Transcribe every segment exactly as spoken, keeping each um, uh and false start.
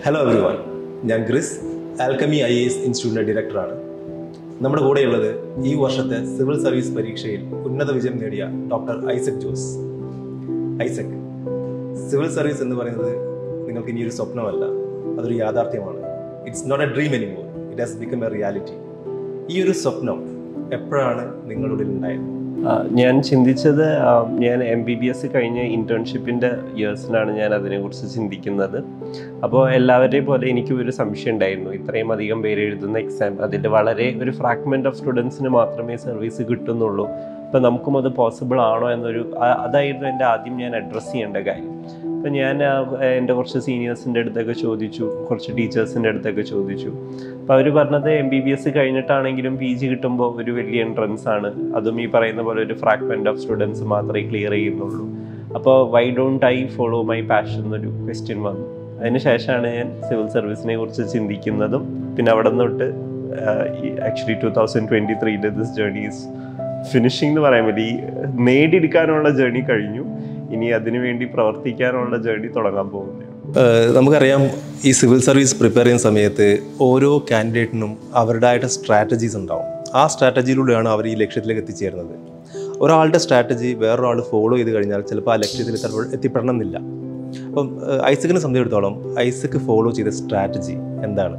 Hello everyone, ഞാൻ ഗ്രിസ്, alchemy I A S ഇൻസ്റ്റിറ്റ്യൂട്ടിൻ്റെ ഡയറക്ടറാണ്. നമ്മുടെ കൂടെയുള്ളത് ഈ വർഷത്തെ സിവിൽ സർവീസ് പരീക്ഷയിൽ ഉന്നത വിജയം നേടിയ doctor Isaac Jose. Isaac, civil service എന്ന് പറയുന്നത് നിങ്ങൾക്ക് ഇനിയൊരു സ്വപ്നമല്ല, അതൊരു യാഥാർത്ഥ്യമാണ്. It's not a dream anymore, it has become a reality. ഈ ഒരു സ്വപ്നം എപ്പോഴാണ് നിങ്ങളുടെ ഉള്ളിൽ ഉണ്ടായത്? ഞാൻ ചിന്തിച്ചത്, ഞാൻ എം ബി ബി എസ് കഴിഞ്ഞ ഇൻറ്റേൺഷിപ്പിൻ്റെ ഇയേഴ്സിലാണ് ഞാൻ അതിനെക്കുറിച്ച് ചിന്തിക്കുന്നത്. അപ്പോൾ എല്ലാവരെയും പോലെ എനിക്കും ഒരു സംശയം ഉണ്ടായിരുന്നു, ഇത്രയും അധികം പേര് എഴുതുന്ന എക്സാം, അതിൻ്റെ വളരെ ഒരു ഫ്രാഗ്മെൻറ്റ് ഓഫ് സ്റ്റുഡൻസിന് മാത്രമേ സർവീസ് കിട്ടുന്നുള്ളൂ. അപ്പോൾ നമുക്കും അത് പോസിബിൾ ആണോ എന്നൊരു അതായിരുന്നു എൻ്റെ ആദ്യം ഞാൻ അഡ്രസ്സ് ചെയ്യേണ്ട കാര്യം. അപ്പോൾ ഞാൻ എൻ്റെ കുറച്ച് സീനിയേഴ്സിൻ്റെ അടുത്തൊക്കെ ചോദിച്ചു, കുറച്ച് ടീച്ചേഴ്സിൻ്റെ അടുത്തൊക്കെ ചോദിച്ചു. അപ്പോൾ അവർ പറഞ്ഞത് എം ബി ബി എസ് കഴിഞ്ഞിട്ടാണെങ്കിലും പി ജി കിട്ടുമ്പോൾ ഒരു വലിയ എൻട്രൻസ് ആണ്, അതും ഈ പറയുന്ന പോലെ ഒരു ഫ്രാഗ്മെൻറ്റ് ഓഫ് സ്റ്റുഡൻസ് മാത്രമേ ക്ലിയർ ചെയ്യുന്നുള്ളൂ. അപ്പോൾ why don't I follow my passion എന്നൊരു ക്വസ്റ്റ്യൻ വന്നു. അതിനുശേഷമാണ് ഞാൻ സിവിൽ സർവീസിനെ കുറിച്ച് ചിന്തിക്കുന്നതും. പിന്നെ അവിടെ നിന്നൊട്ട് ആക്ച്വലി ടു തൗസൻഡ് ട്വൻറ്റി ത്രീയിലെ ദിസ് ജേർണി ഈസ് ഫിനിഷിംഗ് എന്ന് പറയാൻ പറ്റി. നേടിയെടുക്കാനുള്ള ജേർണി കഴിഞ്ഞു, ഇനി അതിനുവേണ്ടി പ്രവർത്തിക്കാനുള്ള ജേർണി തുടങ്ങാൻ പോകുന്നു. നമുക്കറിയാം, ഈ സിവിൽ സർവീസ് പ്രിപ്പയർ ചെയ്യുന്ന സമയത്ത് ഓരോ കാൻഡിഡേറ്റിനും അവരുടേതായിട്ട് സ്ട്രാറ്റജീസ് ഉണ്ടാവും. ആ സ്ട്രാറ്റജിയിലൂടെയാണ് അവർ ഈ ലക്ഷ്യത്തിലേക്ക് എത്തിച്ചേരുന്നത്. ഒരാളുടെ സ്ട്രാറ്റജി വേറൊരാൾ ഫോളോ ചെയ്ത് കഴിഞ്ഞാൽ ചിലപ്പോൾ ആ ലക്ഷ്യത്തിൽ എത്തിപ്പെടണം എന്നില്ല. അപ്പം ഐസക്കിനെ സംബന്ധിച്ചിടത്തോളം ഐസക്ക് ഫോളോ ചെയ്ത സ്ട്രാറ്റജി എന്താണ്?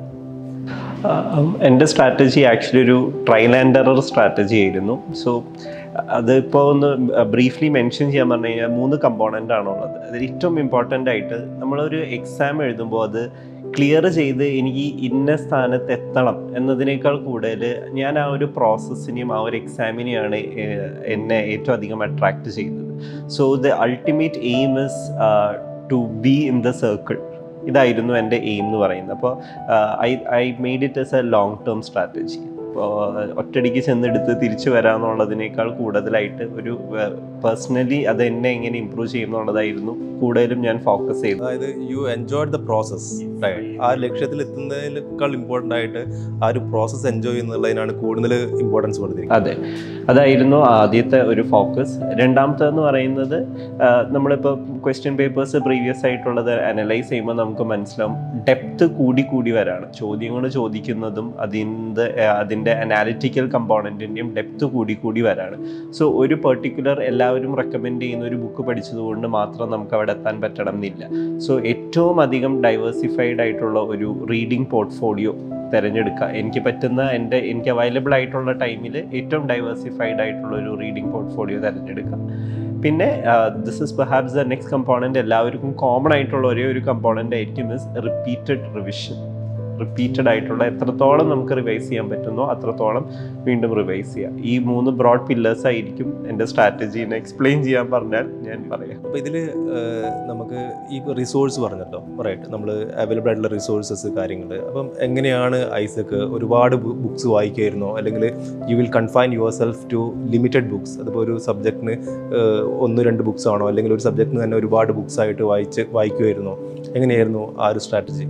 എൻ്റെ സ്ട്രാറ്റജി ആക്ച്വലി ഒരു ട്രയൽ ആൻഡ് എറർ സ്ട്രാറ്റജി ആയിരുന്നു. സോ അതിപ്പോൾ ഒന്ന് ബ്രീഫ്ലി മെൻഷൻ ചെയ്യാൻ പറഞ്ഞു കഴിഞ്ഞാൽ മൂന്ന് കമ്പോണൻ്റ് ആണുള്ളത്. അതിൽ ഏറ്റവും ഇമ്പോർട്ടൻ്റ് ആയിട്ട് നമ്മളൊരു എക്സാം എഴുതുമ്പോൾ അത് ക്ലിയർ ചെയ്ത് എനിക്ക് ഇന്ന സ്ഥാനത്ത് എത്തണം എന്നതിനേക്കാൾ കൂടുതൽ ഞാൻ ആ ഒരു പ്രോസസ്സിനെയും ആ ഒരു എക്സാമിനെയാണ് എന്നെ ഏറ്റവും അധികം അട്രാക്റ്റ് ചെയ്തത്. So the ultimate aim is to be in the circle. ഇതായിരുന്നു എൻ്റെ എയിം എന്ന് പറയുന്നത്. അപ്പോൾ I I made it as a long term strategy. അപ്പോൾ ഒറ്റയടിക്ക് ചെന്നെടുത്ത് തിരിച്ചു വരാമെന്നുള്ളതിനേക്കാൾ കൂടുതലായിട്ട് ഒരു പേഴ്സണലി അത് എന്നെ എങ്ങനെ ഇമ്പ്രൂവ് ചെയ്യുന്നുള്ളതായിരുന്നു കൂടുതലും ഞാൻ ഫോക്കസ് ചെയ്തു. അതായത് യു എൻജോയ് ദ പ്രോസസ്. ആ ലക്ഷ്യത്തിൽ എത്തുന്നതിനേക്കാൾ ഇമ്പോർട്ടൻ്റ് ആയിട്ട് ആ ഒരു പ്രോസസ്സ് എൻജോയ് ചെയ്യുന്നതിനാണ് കൂടുതൽ ഇമ്പോർട്ടൻസ് കൊടുത്തിരിക്കുന്നത്. അതെ, അതായിരുന്നു ആദ്യത്തെ ഒരു ഫോക്കസ്. രണ്ടാമത്തേന്ന് പറയുന്നത്, നമ്മളിപ്പോൾ ക്വസ്റ്റ്യൻ പേപ്പേഴ്സ് പ്രീവിയസ് ആയിട്ടുള്ളത് അനലൈസ് ചെയ്യുമ്പോൾ നമുക്ക് മനസ്സിലാവും ഡെപ്ത് കൂടി കൂടി വരാണ്. ചോദ്യങ്ങൾ ചോദിക്കുന്നതും അതിൻ്റെ അതിൻ്റെ അനാലിറ്റിക്കൽ കമ്പോണൻറ്റിൻ്റെയും ഡെപ്ത് കൂടി കൂടി വരാണ്. സോ ഒരു പെർട്ടിക്കുലർ എല്ലാവരും റെക്കമെൻഡ് ചെയ്യുന്ന ഒരു ബുക്ക് പഠിച്ചതുകൊണ്ട് മാത്രം നമുക്ക് അവിടെ എത്താൻ പറ്റണം എന്നില്ല. സോ ഏറ്റവും അധികം ഡൈവേഴ്സിഫൈഡ് ആയിട്ടുള്ള ഒരു റീഡിംഗ് പോർട്ട്ഫോളിയോ തിരഞ്ഞെടുക്കുക. എനിക്ക് പറ്റുന്ന എൻ്റെ എനിക്ക് അവൈലബിൾ ആയിട്ടുള്ള ടൈമിൽ ഏറ്റവും ഡൈവേഴ്സിഫൈഡ് ആയിട്ടുള്ള ഒരു റീഡിംഗ് പോർട്ട്ഫോളിയോ തിരഞ്ഞെടുക്കുക. പിന്നെ this is perhaps the next component. എല്ലാവർക്കും കോമൺ ആയിട്ടുള്ള ഒരേ ഒരു കമ്പോണൻ്റ് ആയിരിക്കും ഇസ് റിപ്പീറ്റഡ് റിവിഷൻ. റിപ്പീറ്റഡ് ആയിട്ടുള്ള എത്രത്തോളം നമുക്ക് റിവൈസ് ചെയ്യാൻ പറ്റുന്നോ അത്രത്തോളം വീണ്ടും റിവൈസ് ചെയ്യുക. ഈ മൂന്ന് ബ്രോഡ് പില്ലേഴ്സ് ആയിരിക്കും എൻ്റെ സ്ട്രാറ്റജീനെ എക്സ്പ്ലെയിൻ ചെയ്യാൻ പറഞ്ഞാൽ ഞാൻ പറയാം. അപ്പോൾ ഇതിൽ നമുക്ക് ഈ റിസോഴ്സ് പറഞ്ഞല്ലോ, റൈറ്റ്, നമ്മൾ അവൈലബിൾ ആയിട്ടുള്ള റിസോഴ്സസ് കാര്യങ്ങൾ. അപ്പം എങ്ങനെയാണ് ഐസക്ക് ഒരുപാട് ബുക്സ് വായിക്കുമായിരുന്നോ, അല്ലെങ്കിൽ you will confine yourself to limited books? അതിപ്പോൾ ഒരു സബ്ജക്റ്റിന് ഒന്ന് രണ്ട് ബുക്സ് ആണോ, അല്ലെങ്കിൽ ഒരു സബ്ജക്റ്റിന് തന്നെ ഒരുപാട് ബുക്സ് ആയിട്ട് വായിച്ച് വായിക്കുമായിരുന്നോ? എങ്ങനെയായിരുന്നു ആ ഒരു സ്ട്രാറ്റജി?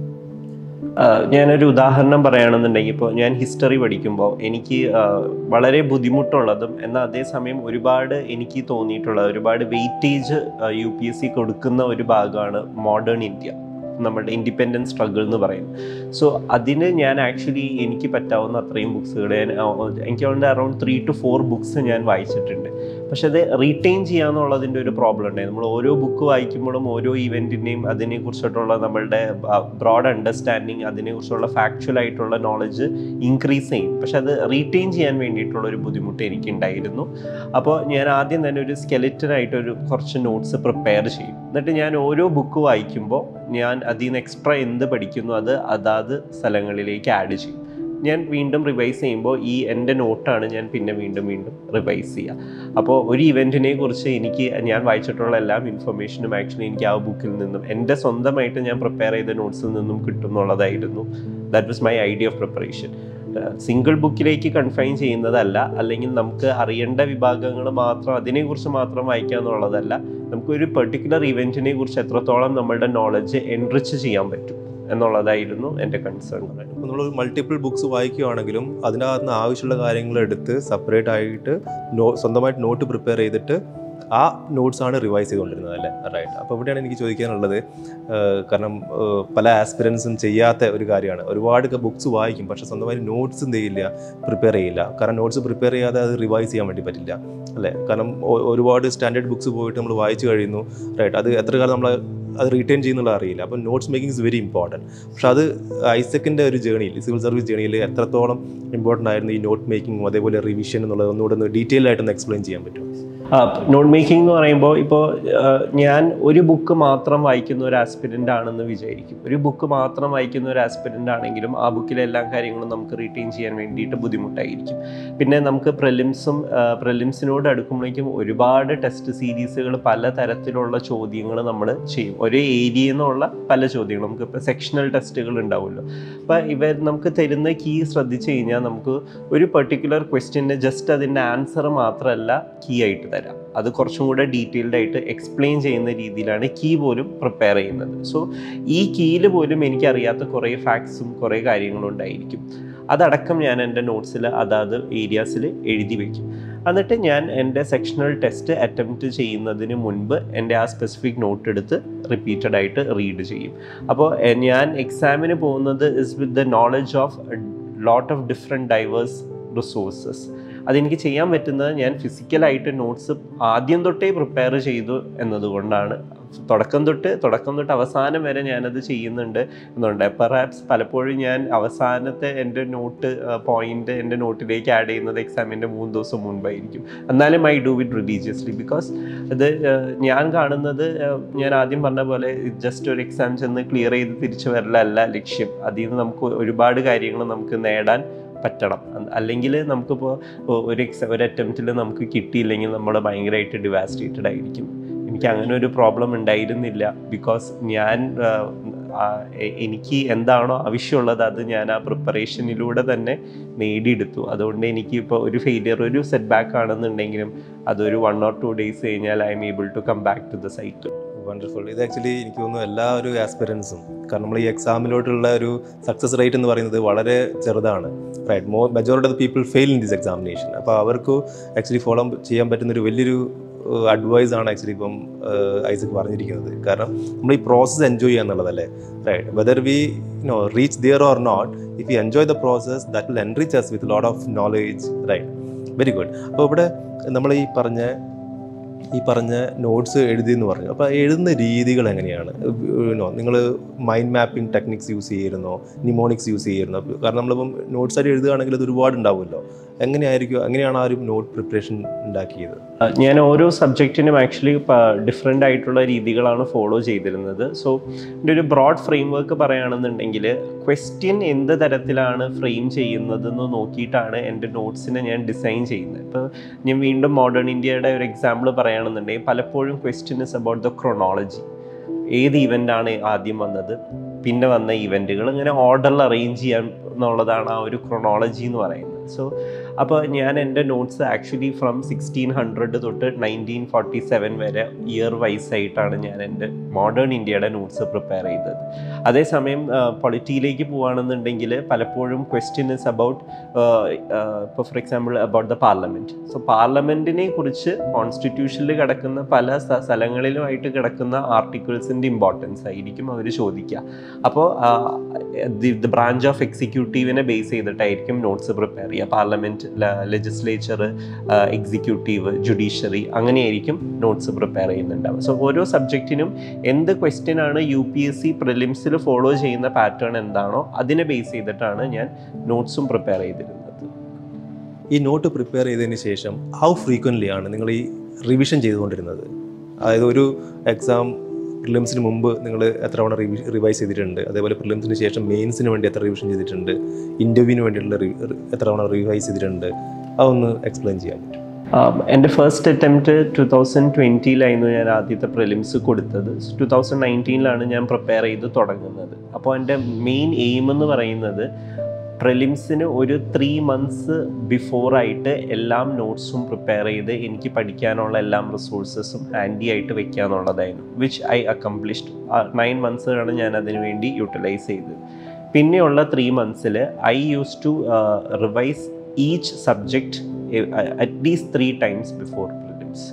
ഞാനൊരു ഉദാഹരണം പറയുകയാണെന്നുണ്ടെങ്കിൽ, ഇപ്പോൾ ഞാൻ ഹിസ്റ്ററി പഠിക്കുമ്പോൾ എനിക്ക് വളരെ ബുദ്ധിമുട്ടുള്ളതും എന്നാൽ അതേസമയം ഒരുപാട് എനിക്ക് തോന്നിയിട്ടുള്ള ഒരുപാട് weightage U P S C കൊടുക്കുന്ന ഒരു ഭാഗമാണ് മോഡേൺ ഇന്ത്യ, നമ്മുടെ ഇൻഡിപെൻഡൻസ് സ്ട്രഗിൾ എന്ന് പറയുന്നത്. സോ അതിന് ഞാൻ ആക്ച്വലി എനിക്ക് പറ്റാവുന്ന അത്രയും ബുക്സുകൾ എനിക്ക് അതുകൊണ്ട് around three two four books ഞാൻ വായിച്ചിട്ടുണ്ട്. പക്ഷെ അത് റീറ്റെയിൻ ചെയ്യാന്നുള്ളതിൻ്റെ ഒരു പ്രോബ്ലം ഉണ്ടായി. നമ്മൾ ഓരോ ബുക്ക് വായിക്കുമ്പോഴും ഓരോ ഇവൻറ്റിൻ്റെയും അതിനെക്കുറിച്ചിട്ടുള്ള നമ്മളുടെ ബ്രോഡ് അണ്ടർസ്റ്റാൻഡിങ്, അതിനെക്കുറിച്ചുള്ള ഫാക്ച്വൽ ആയിട്ടുള്ള നോളജ് ഇൻക്രീസ് ചെയ്യും. പക്ഷെ അത് റീറ്റെയിൻ ചെയ്യാൻ വേണ്ടിയിട്ടുള്ള ഒരു ബുദ്ധിമുട്ട് എനിക്കുണ്ടായിരുന്നു. അപ്പോൾ ഞാൻ ആദ്യം തന്നെ ഒരു സ്കെലറ്റനായിട്ടൊരു കുറച്ച് നോട്ട്സ് പ്രിപ്പയർ ചെയ്യും. എന്നിട്ട് ഞാൻ ഓരോ ബുക്ക് വായിക്കുമ്പോൾ ഞാൻ അതിൽ നിന്ന് എക്സ്ട്രാ എന്ത് പഠിക്കുന്നു അത് അതാത് സ്ഥലങ്ങളിലേക്ക് ആഡ് ചെയ്യും. ഞാൻ വീണ്ടും റിവൈസ് ചെയ്യുമ്പോൾ ഈ എൻ്റെ നോട്ടാണ് ഞാൻ പിന്നെ വീണ്ടും വീണ്ടും റിവൈസ് ചെയ്യുക. അപ്പോൾ ഒരു ഇവൻറ്റിനെ കുറിച്ച് എനിക്ക് ഞാൻ വായിച്ചിട്ടുള്ള എല്ലാ ഇൻഫർമേഷനും ആക്ച്വലി എനിക്ക് ആ ബുക്കിൽ നിന്നും എൻ്റെ സ്വന്തമായിട്ട് ഞാൻ പ്രിപ്പയർ ചെയ്ത നോട്ട്സിൽ നിന്നും കിട്ടും എന്നുള്ളതായിരുന്നു. That was my idea of preparation. Single ബുക്കിലേക്ക് കൺഫൈൻ ചെയ്യുന്നതല്ല, അല്ലെങ്കിൽ നമുക്ക് അറിയേണ്ട വിഭാഗങ്ങൾ മാത്രം അതിനെക്കുറിച്ച് മാത്രം വായിക്കുക എന്നുള്ളതല്ല. നമുക്കൊരു പെർട്ടിക്കുലർ ഇവൻറ്റിനെ കുറിച്ച് എത്രത്തോളം നമ്മളുടെ നോളജ് എൻറിച്ച് ചെയ്യാൻ പറ്റും എന്നുള്ളതായിരുന്നു എൻ്റെ കൺസേൺ. ഇപ്പോൾ നമ്മൾ മൾട്ടിപ്പിൾ ബുക്സ് വായിക്കുകയാണെങ്കിലും അതിനകത്ത് നിന്ന് ആവശ്യമുള്ള കാര്യങ്ങൾ എടുത്ത് സെപ്പറേറ്റ് ആയിട്ട് നോ സ്വന്തമായിട്ട് നോട്ട് പ്രിപ്പയർ ചെയ്തിട്ട് ആ നോട്ട്സാണ് റിവൈസ് ചെയ്തുകൊണ്ടിരുന്നത് അല്ലേ? റൈറ്റ്. അപ്പോൾ ഇവിടെയാണ് എനിക്ക് ചോദിക്കാനുള്ളത്, കാരണം പല ആസ്പിരൻസും ചെയ്യാത്ത ഒരു കാര്യമാണ്. ഒരുപാട് ബുക്സ് വായിക്കും, പക്ഷേ സ്വന്തമായി നോട്ട്സ് എന്ത് ചെയ്യില്ല, പ്രിപ്പയർ ചെയ്യില്ല. കാരണം നോട്ട്സ് പ്രിപ്പയർ ചെയ്യാതെ അത് റിവൈസ് ചെയ്യാൻ വേണ്ടി പറ്റില്ല അല്ലേ? കാരണം ഒരുപാട് സ്റ്റാൻഡേർഡ് ബുക്സ് പോയിട്ട് നമ്മൾ വായിച്ചു കഴിയുന്നു, റൈറ്റ്, അത് എത്ര കാലം നമ്മൾ അത് റീറ്റെയിൻ ചെയ്യുന്നുള്ള അറിയില്ല. അപ്പോൾ notes making is very important. പക്ഷേ അത് ഐസക്കിൻ്റെ ഒരു ജേണിയിൽ, സിവിൽ സർവീസ് ജേണിയിൽ എത്രത്തോളം ഇമ്പോർട്ടൻ്റ് ആയിരുന്നു ഈ നോട്ട് മേക്കിങ്ങും അതേപോലെ റിവിഷൻ എന്നുള്ളത് ഒന്നുകൂടെ ഒന്ന് ഡീറ്റെയിൽ ആയിട്ടൊന്ന് എക്സ്പ്ലെയിൻ ചെയ്യാൻ പറ്റും? നോട്ട് മേക്കിംഗ് എന്ന് പറയുമ്പോൾ ഇപ്പോൾ ഞാൻ ഒരു ബുക്ക് മാത്രം വായിക്കുന്ന ഒരു ആസ്പിരൻ്റ് ആണെന്ന് വിചാരിക്കും. ഒരു ബുക്ക് മാത്രം വായിക്കുന്ന ഒരു ആസ്പിരൻ്റ് ആണെങ്കിലും ആ ബുക്കിലെ എല്ലാ കാര്യങ്ങളും നമുക്ക് റീറ്റെയിൻ ചെയ്യാൻ വേണ്ടിയിട്ട് ബുദ്ധിമുട്ടായിരിക്കും. പിന്നെ നമുക്ക് പ്രിലിംസും പ്രിലിംസിനോട് അടുക്കുമ്പോഴേക്കും ഒരുപാട് ടെസ്റ്റ് സീരീസുകൾ, പല തരത്തിലുള്ള ചോദ്യങ്ങൾ നമ്മൾ ചെയ്യും. ഒരേ ഏരിയയിൽ നിന്നുള്ള പല ചോദ്യങ്ങൾ, നമുക്കിപ്പോൾ സെക്ഷണൽ ടെസ്റ്റുകൾ ഉണ്ടാവുമല്ലോ. അപ്പോൾ ഇവർ നമുക്ക് തരുന്ന കീ ശ്രദ്ധിച്ചു കഴിഞ്ഞാൽ നമുക്ക് ഒരു പെർട്ടിക്കുലർ ക്വസ്റ്റ്യന് ജസ്റ്റ് അതിൻ്റെ ആൻസർ മാത്രമല്ല കീ ആയിട്ട് തരാം. അത് കുറച്ചും കൂടെ ഡീറ്റെയിൽഡ് ആയിട്ട് എക്സ്പ്ലെയിൻ ചെയ്യുന്ന രീതിയിലാണ് കീ പോലും പ്രിപ്പയർ ചെയ്യുന്നത്. സോ ഈ കീയിൽ പോലും എനിക്കറിയാത്ത കുറേ ഫാക്ട്സും കുറേ കാര്യങ്ങളും ഉണ്ടായിരിക്കും. അതടക്കം ഞാൻ എൻ്റെ നോട്ട്സിൽ അതാത് ഏരിയാസിൽ എഴുതി വയ്ക്കും. എന്നിട്ട് ഞാൻ എൻ്റെ സെക്ഷണൽ ടെസ്റ്റ് അറ്റംപ്റ്റ് ചെയ്യുന്നതിന് മുൻപ് എൻ്റെ ആ സ്പെസിഫിക് നോട്ട് എടുത്ത് റിപ്പീറ്റഡ് ആയിട്ട് റീഡ് ചെയ്യും. അപ്പോൾ ഞാൻ എക്സാമിന് പോകുന്നത് is with the knowledge of lot of different diverse resources. അതെനിക്ക് ചെയ്യാൻ പറ്റുന്നത് ഞാൻ ഫിസിക്കലായിട്ട് നോട്ട്സ് ആദ്യം തൊട്ടേ പ്രിപ്പയർ ചെയ്തു എന്നതുകൊണ്ടാണ്. തുടക്കം തൊട്ട് തുടക്കം തൊട്ട് അവസാനം വരെ ഞാനത് ചെയ്യുന്നുണ്ട് എന്നുണ്ട്. പെർഹാപ്സ് പലപ്പോഴും ഞാൻ അവസാനത്തെ എൻ്റെ നോട്ട് പോയിൻ്റ് എൻ്റെ നോട്ടിലേക്ക് ആഡ് ചെയ്യുന്നത് എക്സാമിൻ്റെ മൂന്ന് ദിവസം മുൻപായിരിക്കും. എന്നാലും I do it religiously. Because ഇത് ഞാൻ കാണുന്നത്, ഞാൻ ആദ്യം പറഞ്ഞ പോലെ ജസ്റ്റ് ഒരു എക്സാം ചെന്ന് ക്ലിയർ ചെയ്ത് തിരിച്ചു വരലല്ല ലക്ഷ്യം. അതിൽ നിന്ന് നമുക്ക് ഒരുപാട് കാര്യങ്ങൾ നമുക്ക് നേടാൻ പറ്റണം. അല്ലെങ്കിൽ നമുക്കിപ്പോൾ ഒരു എക്സാം ഒരു അറ്റംപ്റ്റിൽ നമുക്ക് കിട്ടിയില്ലെങ്കിൽ നമ്മൾ ഭയങ്കരമായിട്ട് ഡിവാസ്റ്റേറ്റഡ് ആയിരിക്കും. എനിക്ക് അങ്ങനെ ഒരു പ്രോബ്ലം ഉണ്ടായിരുന്നില്ല. ബിക്കോസ് ഞാൻ എനിക്ക് എന്താണോ ആവശ്യമുള്ളത് അത് ഞാൻ ആ പ്രിപ്പറേഷനിലൂടെ തന്നെ നേടിയെടുത്തു. അതുകൊണ്ട് എനിക്ക് ഇപ്പോൾ ഒരു ഫെയിലിയർ, ഒരു സെറ്റ് ബാക്ക് ആണെന്നുണ്ടെങ്കിലും അതൊരു വൺ ഓർ ടു ഡേയ്സ് കഴിഞ്ഞാൽ I'm able to come back to the cycle. Wonderful. ഇത് ആക്ച്വലി എനിക്ക് തോന്നുന്നു എല്ലാ ഒരു ആസ്പിരൻസും, കാരണം നമ്മൾ ഈ എക്സാമിലോട്ടുള്ള ഒരു സക്സസ് റേറ്റ് എന്ന് പറയുന്നത് വളരെ ചെറുതാണ്, റൈറ്റ്. മോ majority of the people fail in this examination. അപ്പോൾ അവർക്ക് ആക്ച്വലി ഫോളോ ചെയ്യാൻ പറ്റുന്നൊരു വലിയൊരു അഡ്വൈസ് ആണ് ആക്ച്വലി ഇപ്പം ഐസക് പറഞ്ഞിരിക്കുന്നത്. കാരണം നമ്മൾ ഈ പ്രോസസ്സ് എൻജോയ് ചെയ്യുക എന്നുള്ളതല്ലേ, right. Whether we no reach there or not, if you enjoy the process that will enrich us with lot of knowledge, right. Very good. അപ്പോൾ ഇവിടെ നമ്മൾ ഈ പറഞ്ഞ ഈ പറഞ്ഞ നോട്ട്സ് എഴുതി എന്ന് പറഞ്ഞു. അപ്പോൾ എഴുതുന്ന രീതികൾ എങ്ങനെയാണ്? നിങ്ങൾ മൈൻഡ് മാപ്പിംഗ് ടെക്നിക്സ് യൂസ് ചെയ്യുന്നോ, നിമോണിക്സ് യൂസ് ചെയ്യുന്നോ? കാരണം നമ്മളിപ്പം നോട്ട്സ് ആയിട്ട് എഴുതുകയാണെങ്കിൽ അത് ഒരുപാട് ഉണ്ടാവുമല്ലോ. എങ്ങനെയായിരിക്കും, എങ്ങനെയാണ് ആ ഒരു നോട്ട് പ്രിപ്പറേഷൻ ഉണ്ടാക്കിയത്? ഞാൻ ഓരോ സബ്ജക്റ്റിനും ആക്ച്വലി ഡിഫറെൻ്റ് ആയിട്ടുള്ള രീതികളാണ് ഫോളോ ചെയ്തിരുന്നത്. സോ എൻ്റെ ഒരു ബ്രോഡ് ഫ്രെയിം വർക്ക് പറയുകയാണെന്നുണ്ടെങ്കിൽ, ക്വസ്റ്റ്യൻ എന്ത് തരത്തിലാണ് ഫ്രെയിം ചെയ്യുന്നതെന്ന് നോക്കിയിട്ടാണ് എൻ്റെ നോട്ട്സിനെ ഞാൻ ഡിസൈൻ ചെയ്യുന്നത്. ഇപ്പോൾ ഞാൻ വീണ്ടും മോഡേൺ ഇന്ത്യയുടെ ഒരു എക്സാമ്പിൾ പറയുകയാണെന്നുണ്ടെങ്കിൽ, പലപ്പോഴും question is about the chronology. ഏത് ഇവൻ്റാണ് ആദ്യം വന്നത്, പിന്നെ വന്ന ഇവൻറ്റുകൾ, ഇങ്ങനെ ഓർഡറിൽ അറേഞ്ച് ചെയ്യാൻ എന്നുള്ളതാണ് ആ ഒരു ക്രോണോളജി എന്ന് പറയുന്നത്. സോ അപ്പോൾ ഞാൻ എൻ്റെ notes actually from sixteen hundred തൊട്ട് നയൻറ്റീൻ ഫോർട്ടി സെവൻ വരെ ഇയർ വൈസ് ആയിട്ടാണ് ഞാൻ എൻ്റെ മോഡേൺ ഇന്ത്യയുടെ നോട്ട്സ് പ്രിപ്പയർ ചെയ്തത്. അതേസമയം പൊളിറ്റിയിലേക്ക് പോവുകയാണെന്നുണ്ടെങ്കിൽ പലപ്പോഴും ക്വസ്റ്റ്യൻ ഇസ് അബൌട്ട്, ഇപ്പോൾ for example about the parliament. So പാർലമെൻറ്റിനെ കുറിച്ച് കോൺസ്റ്റിറ്റ്യൂഷനിൽ കിടക്കുന്ന പല സ്ഥലങ്ങളിലുമായിട്ട് കിടക്കുന്ന ആർട്ടിക്കിൾസിൻ്റെ ഇമ്പോർട്ടൻസ് ആയിരിക്കും അവർ ചോദിക്കുക. അപ്പോൾ ദി ബ്രാഞ്ച് ഓഫ് എക്സിക്യൂട്ടീവിനെ ബേസ് ചെയ്തിട്ടായിരിക്കും നോട്ട്സ് പ്രിപ്പയർ ചെയ്യുക. പാർലമെൻറ്റ്, ലെജിസ്ലേച്ചർ, എക്സിക്യൂട്ടീവ്, ജുഡീഷ്യറി, അങ്ങനെയായിരിക്കും നോട്ട്സ് പ്രിപ്പയർ ചെയ്യുന്നുണ്ടാവുക. സോ ഓരോ സബ്ജക്റ്റിനും എന്ത് ക്വസ്റ്റ്യൻ ആണ് യു പി എസ് സി പ്രിലിംസിൽ ഫോളോ ചെയ്യുന്ന പാറ്റേൺ എന്താണോ അതിനെ ബേസ് ചെയ്തിട്ടാണ് ഞാൻ നോട്ട്സും പ്രിപ്പയർ ചെയ്തിരുന്നത്. ഈ നോട്ട് പ്രിപ്പയർ ചെയ്തതിന് ശേഷം ഹൗ ഫ്രീക്വൻ്റ്ലി ആണ് നിങ്ങൾ ഈ റിവിഷൻ ചെയ്തുകൊണ്ടിരുന്നത്? അതായത് ഒരു എക്സാം പ്രിലിംസിന് മുമ്പ് നിങ്ങൾ എത്ര തവണ റിവി റിവൈസ് ചെയ്തിട്ടുണ്ട്, അതേപോലെ പ്രിലിംസിന് ശേഷം മെയിൻസിന് വേണ്ടി എത്ര റിവിഷൻ ചെയ്തിട്ടുണ്ട്, ഇൻ്റർവ്യൂവിന് വേണ്ടിയിട്ടുള്ള എത്ര തവണ റിവൈസ് ചെയ്തിട്ടുണ്ട്, അതൊന്ന് എക്സ്പ്ലെയിൻ ചെയ്യാൻ പറ്റും? എൻ്റെ ഫസ്റ്റ് അറ്റംപ്റ്റ് ടു തൗസൻഡ് ട്വൻറ്റിയിലായിരുന്നു ഞാൻ ആദ്യത്തെ പ്രിലിംസ് കൊടുത്തത്. ടു തൗസൻഡ് നയൻറ്റീനിലാണ് ഞാൻ പ്രിപ്പയർ ചെയ്ത് തുടങ്ങുന്നത്. അപ്പോൾ എൻ്റെ മെയിൻ എയിം എന്ന് പറയുന്നത് പ്രിലിംസിന് ഒരു ത്രീ മന്ത്സ് ബിഫോറായിട്ട് എല്ലാം നോട്ട്സും പ്രിപ്പയർ ചെയ്ത് എനിക്ക് പഠിക്കാനുള്ള എല്ലാം റിസോഴ്സസും ഹാൻഡി ആയിട്ട് വെക്കുക എന്നുള്ളതായിരുന്നു, വിച്ച് ഐ അക്കംപ്ലിഷ്ഡ്. നയൻ മന്ത്സാണ് ഞാൻ അതിനു വേണ്ടി യൂട്ടിലൈസ് ചെയ്തത്. പിന്നെയുള്ള ത്രീ മന്ത്സിൽ I use to revise each subject at least three times before prelims.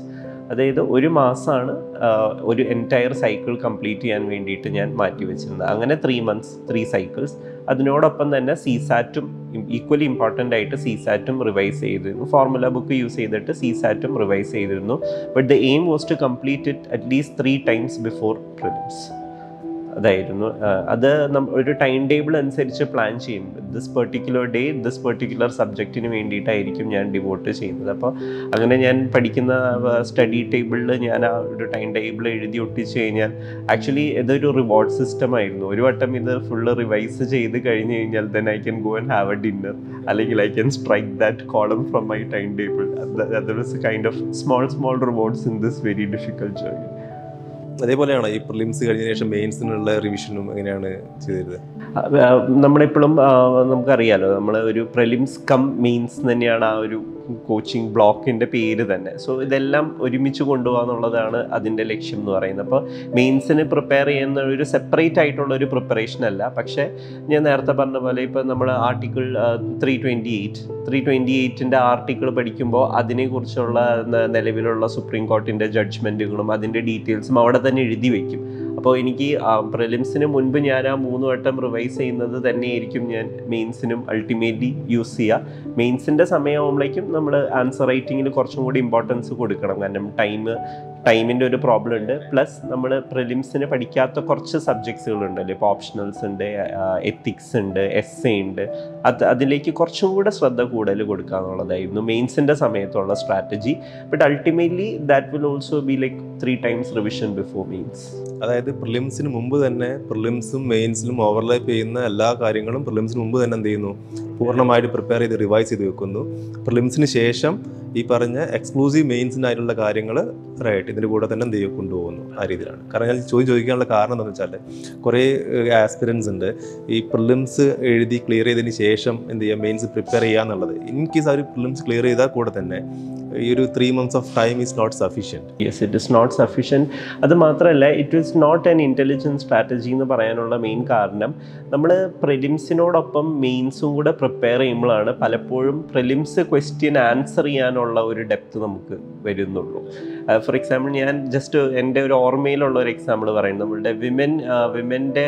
അതായത് ഒരു മാസമാണ് ഒരു എൻറ്റയർ സൈക്കിൾ കംപ്ലീറ്റ് ചെയ്യാൻ വേണ്ടിയിട്ട് ഞാൻ മാറ്റി വെച്ചിരുന്നത്. അങ്ങനെ ത്രീ മന്ത്സ് ത്രീ സൈക്കിൾസ്. അതിനോടൊപ്പം തന്നെ സി സാറ്റും ഈക്വലി ഇമ്പോർട്ടൻ്റ് ആയിട്ട് സി സാറ്റും റിവൈസ് ചെയ്തിരുന്നു. ഫോർമുല ബുക്ക് യൂസ് ചെയ്തിട്ട് സി സാറ്റും റിവൈസ് ചെയ്തിരുന്നു. But the aim was to complete it at least three times before prelims. അതായിരുന്നു അത്. ഒരു ടൈം ടേബിൾ അനുസരിച്ച് പ്ലാൻ ചെയ്യും. This particular day this particular സബ്ജക്റ്റിന് വേണ്ടിയിട്ടായിരിക്കും ഞാൻ ഡിവോട്ട് ചെയ്യുന്നത്. അപ്പോൾ അങ്ങനെ ഞാൻ പഠിക്കുന്ന സ്റ്റഡി ടേബിളിൽ ഞാൻ ആ ഒരു ടൈം ടേബിൾ എഴുതി ഒട്ടിച്ച് കഴിഞ്ഞാൽ ആക്ച്വലി ഇതൊരു റിവാർഡ് സിസ്റ്റം ആയിരുന്നു. ഒരു വട്ടം ഇത് ഫുള്ള് റിവൈസ് ചെയ്ത് കഴിഞ്ഞ് കഴിഞ്ഞാൽ then I can go and have a dinner, അല്ലെങ്കിൽ I can strike that column from my time table. That was a kind of small small rewards in this very difficult journey. അതേപോലെയാണ് ഈ prelims കഴിഞ്ഞ ശേഷം മെയിൻസിനുള്ള റിവിഷനും എങ്ങനെയാണ് ചെയ്തത്? നമ്മളെപ്പോഴും നമുക്കറിയാലോ, നമ്മൾ ഒരു പ്രിലിംസ് കം മെയിൻസ് തന്നെയാണ് ആ ഒരു കോച്ചിങ് ബ്ലോക്കിൻ്റെ പേര് തന്നെ. സോ ഇതെല്ലാം ഒരുമിച്ച് കൊണ്ടുപോകുക എന്നുള്ളതാണ് അതിൻ്റെ ലക്ഷ്യം എന്ന് പറയുന്നത്. അപ്പോൾ മെയിൻസിന് പ്രിപ്പയർ ചെയ്യുന്ന ഒരു സെപ്പറേറ്റ് ആയിട്ടുള്ള ഒരു പ്രിപ്പറേഷൻ അല്ല. പക്ഷേ ഞാൻ നേരത്തെ പറഞ്ഞ പോലെ ഇപ്പോൾ നമ്മൾ article three twenty eight three twenty എയ്റ്റിൻ്റെ ആർട്ടിക്കിൾ പഠിക്കുമ്പോൾ അതിനെക്കുറിച്ചുള്ള നിലവിലുള്ള സുപ്രീം കോർട്ടിൻ്റെ ജഡ്ജ്മെൻറ്റുകളും അതിൻ്റെ ഡീറ്റെയിൽസും അവിടെ തന്നെ എഴുതി വയ്ക്കും. അപ്പോൾ എനിക്ക് പ്രിലിംസിന് മുൻപ് ഞാൻ ആ മൂന്ന് വട്ടം റിവൈസ് ചെയ്യുന്നത് തന്നെയായിരിക്കും ഞാൻ മെയിൻസിനും അൾട്ടിമേറ്റ്ലി യൂസ് ചെയ്യുക. മെയിൻസിൻ്റെ സമയമാകുമ്പോഴേക്കും നമ്മൾ ആൻസർ റൈറ്റിങ്ങിൽ കുറച്ചും കൂടി ഇമ്പോർട്ടൻസ് കൊടുക്കണം. കാരണം ടൈം ടൈമിൻ്റെ ഒരു പ്രോബ്ലം ഉണ്ട്. പ്ലസ് നമ്മൾ പ്രിലിംസിന് പഠിക്കാത്ത കുറച്ച് സബ്ജക്ട്സുകളുണ്ടല്ലോ. ഇപ്പോൾ ഓപ്ഷണൽസ് ഉണ്ട്, എത്തിക്സ് ഉണ്ട്, എസ് എ ഉണ്ട്. അത് അതിലേക്ക് കുറച്ചും കൂടെ ശ്രദ്ധ കൂടുതൽ കൊടുക്കുക എന്നുള്ളതായിരുന്നു മെയിൻസിൻ്റെ സമയത്തുള്ള strategy. But ultimately that will also be like three times revision before mains. അതായത് പ്രിലിംസിന് മുമ്പ് തന്നെ പ്രിലിംസും മെയിൻസിലും ഓവർലാപ്പ് ചെയ്യുന്ന എല്ലാ കാര്യങ്ങളും പ്രിലിംസിന് മുമ്പ് തന്നെ എന്ത് ചെയ്യുന്നു, പൂർണ്ണമായിട്ട് പ്രിപ്പയർ ചെയ്ത് റിവൈസ് ചെയ്ത് വെക്കുന്നു. പ്രിലിംസിന് ശേഷം ഈ പറഞ്ഞ എക്സ്ക്ലൂസീവ് മെയിൻസിനായിട്ടുള്ള കാര്യങ്ങൾ റൈറ്റ് ഇതിൻ്റെ കൂടെ തന്നെ എന്ത് ചെയ്യും കൊണ്ടുപോകുന്നു. ആ രീതിയിലാണ്. കാരണം ഞാൻ ചോദ്യം ചോദിക്കാനുള്ള കാരണം എന്താണെന്ന് വെച്ചാൽ കുറേ ആസ്പിരൻസ് ഉണ്ട് ഈ പ്രിലിംസ് എഴുതി ക്ലിയർ ചെയ്തതിന് ശേഷം എന്ത് ചെയ്യുക മെയിൻസ് പ്രിപ്പയർ ചെയ്യുക എന്നുള്ളത്. ഇൻ കേസ് ആ ഒരു പ്രിലിംസ് ക്ലിയർ ചെയ്താൽ കൂടെ തന്നെ ഈ ഒരു three months of time is not sufficient. Yes, it is not sufficient. അത് മാത്രമല്ല it is not an intelligent strategy എന്ന് പറയാനുള്ള മെയിൻ കാരണം നമ്മൾ പ്രിലിംസിനോടൊപ്പം മെയിൻസും കൂടെ പ്രിപ്പയർ ചെയ്യുമ്പോഴാണ് പലപ്പോഴും പ്രിലിംസ് ക്വസ്റ്റ്യൻ ആൻസർ ചെയ്യാനുള്ള ഒരു ഡെപ്ത് നമുക്ക് വരുന്നുള്ളൂ. ഫോർ എക്സാമ്പിൾ ഞാൻ ജസ്റ്റ് എൻ്റെ ഒരു ഓർമ്മയിലുള്ള ഒരു എക്സാമ്പിൾ പറയും. നമ്മളുടെ വിമൻ വിമൻ്റെ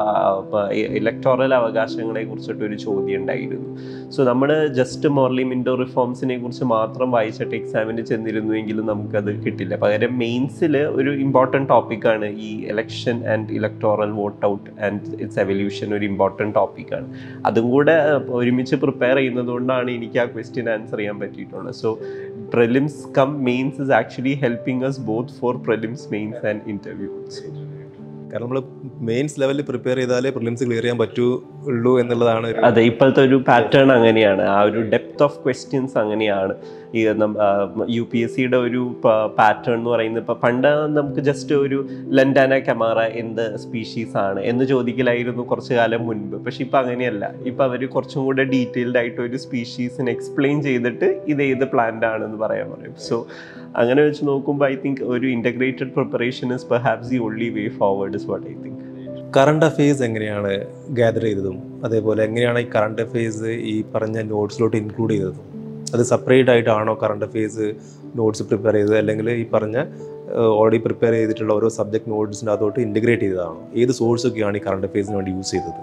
ഇലക്ടോറൽ അവകാശങ്ങളെ കുറിച്ചിട്ടൊരു ചോദ്യം ഉണ്ടായിരുന്നു. സോ നമ്മൾ ജസ്റ്റ് മോർലി മിൻഡോ റിഫോംസിനെ കുറിച്ച് മാത്രം വായിച്ചിട്ട് എക്സാമിന് ചെന്നിരുന്നുവെങ്കിലും നമുക്കത് കിട്ടില്ല. പകരം മെയിൻസിൽ ഒരു ഇമ്പോർട്ടൻറ്റ് ടോപ്പിക്കാണ് ഈ election and electoral vote out and its evolution. ഒരു ഇമ്പോർട്ടൻറ്റ് ടോപ്പിക്കാണ്. അതും കൂടെ ഒരുമിച്ച് പ്രിപ്പയർ ചെയ്യുന്നത് കൊണ്ടാണ് എനിക്ക് ആ ക്വസ്റ്റ്യൻ ആൻസർ ചെയ്യാൻ പറ്റിയിട്ടുള്ളത്. So prelims come mains is actually helping us both for prelims, mains and interviews. കാരണം നമ്മൾ മെയിൻസ് ലെവലിൽ പ്രിപ്പയർ ചെയ്താലേ പ്രിലിംസ് ക്ലിയർ ചെയ്യാൻ പറ്റുള്ളൂ എന്നുള്ളതാണ്. അതെ, ഇപ്പോഴത്തെ ഒരു പാറ്റേൺ അങ്ങനെയാണ്. ആ ഒരു ഡെപ്ത് ഓഫ് ക്വസ്റ്റ്യൻസ് അങ്ങനെയാണ്. ഈ യു പി എസ് സിയുടെ ഒരു പാറ്റേൺ എന്ന് പറയുന്നത് ഇപ്പോൾ പണ്ട് നമുക്ക് ജസ്റ്റ് ഒരു ലൻഡാന കമാറ എന്ത് സ്പീഷീസ് ആണ് എന്ന് ചോദിക്കലായിരുന്നു കുറച്ച് കാലം മുൻപ്. പക്ഷെ ഇപ്പം അങ്ങനെയല്ല. ഇപ്പം അവർ കുറച്ചും കൂടെ ഡീറ്റെയിൽഡ് ആയിട്ട് ഒരു സ്പീഷീസിന് എക്സ്പ്ലെയിൻ ചെയ്തിട്ട് ഇത് ഏത് പ്ലാന്റ് ആണെന്ന് പറയാൻ പറയും. സോ അങ്ങനെ വെച്ച് നോക്കുമ്പോൾ ഐ തിങ്ക് ഒരു integrated preparation is perhaps the only way forward is what I think. Current affairs എങ്ങനെയാണ് ഗ്യാദർ ചെയ്തതും അതേപോലെ എങ്ങനെയാണ് ഈ കറണ്ട് അഫെയർസ് ഈ പറഞ്ഞ നോട്ട്സിലോട്ട് ഇൻക്ലൂഡ് ചെയ്തതും? അത് സെപ്പറേറ്റ് ആയിട്ടാണോ കറണ്ട് അഫെയർസ് നോട്ട്സ് പ്രിപ്പയർ ചെയ്തത്, അല്ലെങ്കിൽ ഈ പറഞ്ഞ ഓൾറെഡി പ്രിപ്പയർ ചെയ്തിട്ടുള്ള ഓരോ സബ്ജക്ട് നോട്ട്സിൻ്റെ അതോട്ട് ഇൻറ്റഗ്രേറ്റ് ചെയ്തതാണോ? ഏത് സോഴ്സൊക്കെയാണ് ഈ കറണ്ട് അഫെയർസിന് വേണ്ടി യൂസ് ചെയ്തത്?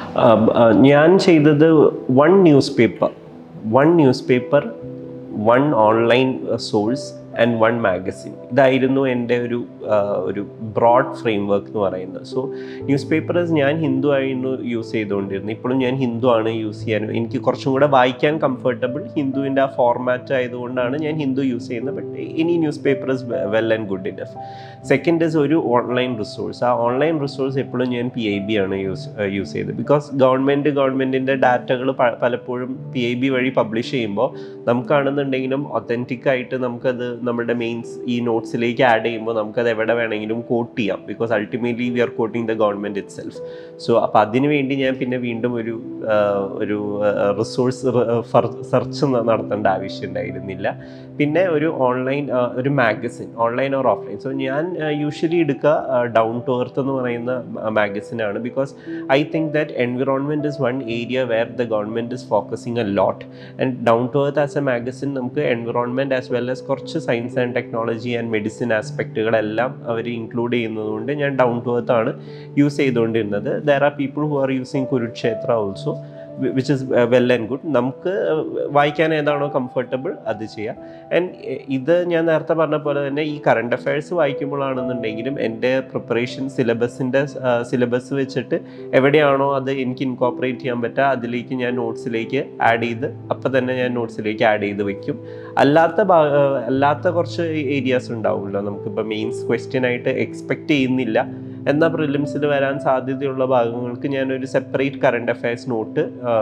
ഞാൻ ചെയ്തത് one newspaper one newspaper one online source and one magazine. ഇതായിരുന്നു എൻ്റെ ഒരു ഒരു ബ്രോഡ് ഫ്രെയിം വർക്ക് എന്ന് പറയുന്നത്. സോ ന്യൂസ് പേപ്പേഴ്സ് ഞാൻ ഹിന്ദു ആയിരുന്നു യൂസ് ചെയ്തുകൊണ്ടിരുന്നത്. ഇപ്പോഴും ഞാൻ ഹിന്ദു ആണ് യൂസ് ചെയ്യാൻ. എനിക്ക് കുറച്ചും കൂടെ വായിക്കാൻ കംഫർട്ടബിൾ ഹിന്ദുവിൻ്റെ ആ ഫോർമാറ്റ് ആയതുകൊണ്ടാണ് ഞാൻ ഹിന്ദു യൂസ് ചെയ്യുന്നത്. But any newspaper is well and good enough. Second is ഒരു ഓൺലൈൻ റിസോഴ്സ്. ആ ഓൺലൈൻ റിസോഴ്സ് എപ്പോഴും ഞാൻ പി ഐ ബി ആണ് യൂസ് യൂസ് ചെയ്തത്. ബിക്കോസ് ഗവൺമെൻറ് ഗവൺമെൻറ്റിൻ്റെ ഡാറ്റകൾ പലപ്പോഴും പി ഐ ബി വഴി പബ്ലിഷ് ചെയ്യുമ്പോൾ നമുക്കാണെന്നുണ്ടെങ്കിലും ഒത്തൻറ്റിക് ആയിട്ട് നമുക്കത് നമ്മുടെ മെയിൻസ് ഈ നോട്ട്സിലേക്ക് ആഡ് ചെയ്യുമ്പോൾ നമുക്കത് എവിടെ വേണമെങ്കിലും കോട്ട് ചെയ്യാം. Because ultimately we are quoting the government itself. So അപ്പോൾ അതിന് വേണ്ടി ഞാൻ പിന്നെ വീണ്ടും ഒരു ഒരു റിസോഴ്സ് സെർച്ച് നടത്തേണ്ട ആവശ്യം ഉണ്ടായിരുന്നില്ല. പിന്നെ ഒരു ഓൺലൈൻ ഒരു magazine, online or offline. So ഞാൻ യൂഷ്വലി എടുക്കുക ഡൗൺ ടു എർത്ത് എന്ന് പറയുന്ന മാഗസിനാണ്. Because I think that environment is one area where the government is focusing a lot. And down to earth as a magazine നമുക്ക് environment as well as കുറച്ച് science and technology and medicine ആസ്പെക്റ്റുകളെല്ലാം അവർ include ചെയ്യുന്നതുകൊണ്ട് ഞാൻ down to earth ആണ് use ചെയ്തുകൊണ്ടിരുന്നത്. There are people who are using Kurukshetra also, which is well and good. നമുക്ക് വായിക്കാൻ ഏതാണോ കംഫർട്ടബിൾ അത് ചെയ്യാം. ആൻഡ് ഇത് ഞാൻ നേരത്തെ പറഞ്ഞ പോലെ തന്നെ ഈ കറണ്ട് അഫയേഴ്സ് വായിക്കുമ്പോഴാണെന്നുണ്ടെങ്കിലും എൻ്റെ പ്രിപ്പറേഷൻ സിലബസിൻ്റെ സിലബസ് വെച്ചിട്ട് എവിടെയാണോ അത് എനിക്ക് ഇൻകോപ്പറേറ്റ് ചെയ്യാൻ പറ്റുക അതിലേക്ക് ഞാൻ നോട്ട്സിലേക്ക് ആഡ് ചെയ്ത് അപ്പം തന്നെ ഞാൻ നോട്ട്സിലേക്ക് ആഡ് ചെയ്ത് വെക്കും. അല്ലാത്ത അല്ലാത്ത കുറച്ച് ഏരിയാസ് ഉണ്ടാവുമല്ലോ, നമുക്കിപ്പോൾ മെയിൻസ് ക്വസ്റ്റ്യൻ ആയിട്ട് എക്സ്പെക്റ്റ് ചെയ്യുന്നില്ല എന്നാൽ പ്രിലിംസിൽ വരാൻ സാധ്യതയുള്ള ഭാഗങ്ങൾക്ക് ഞാനൊരു separate current affairs note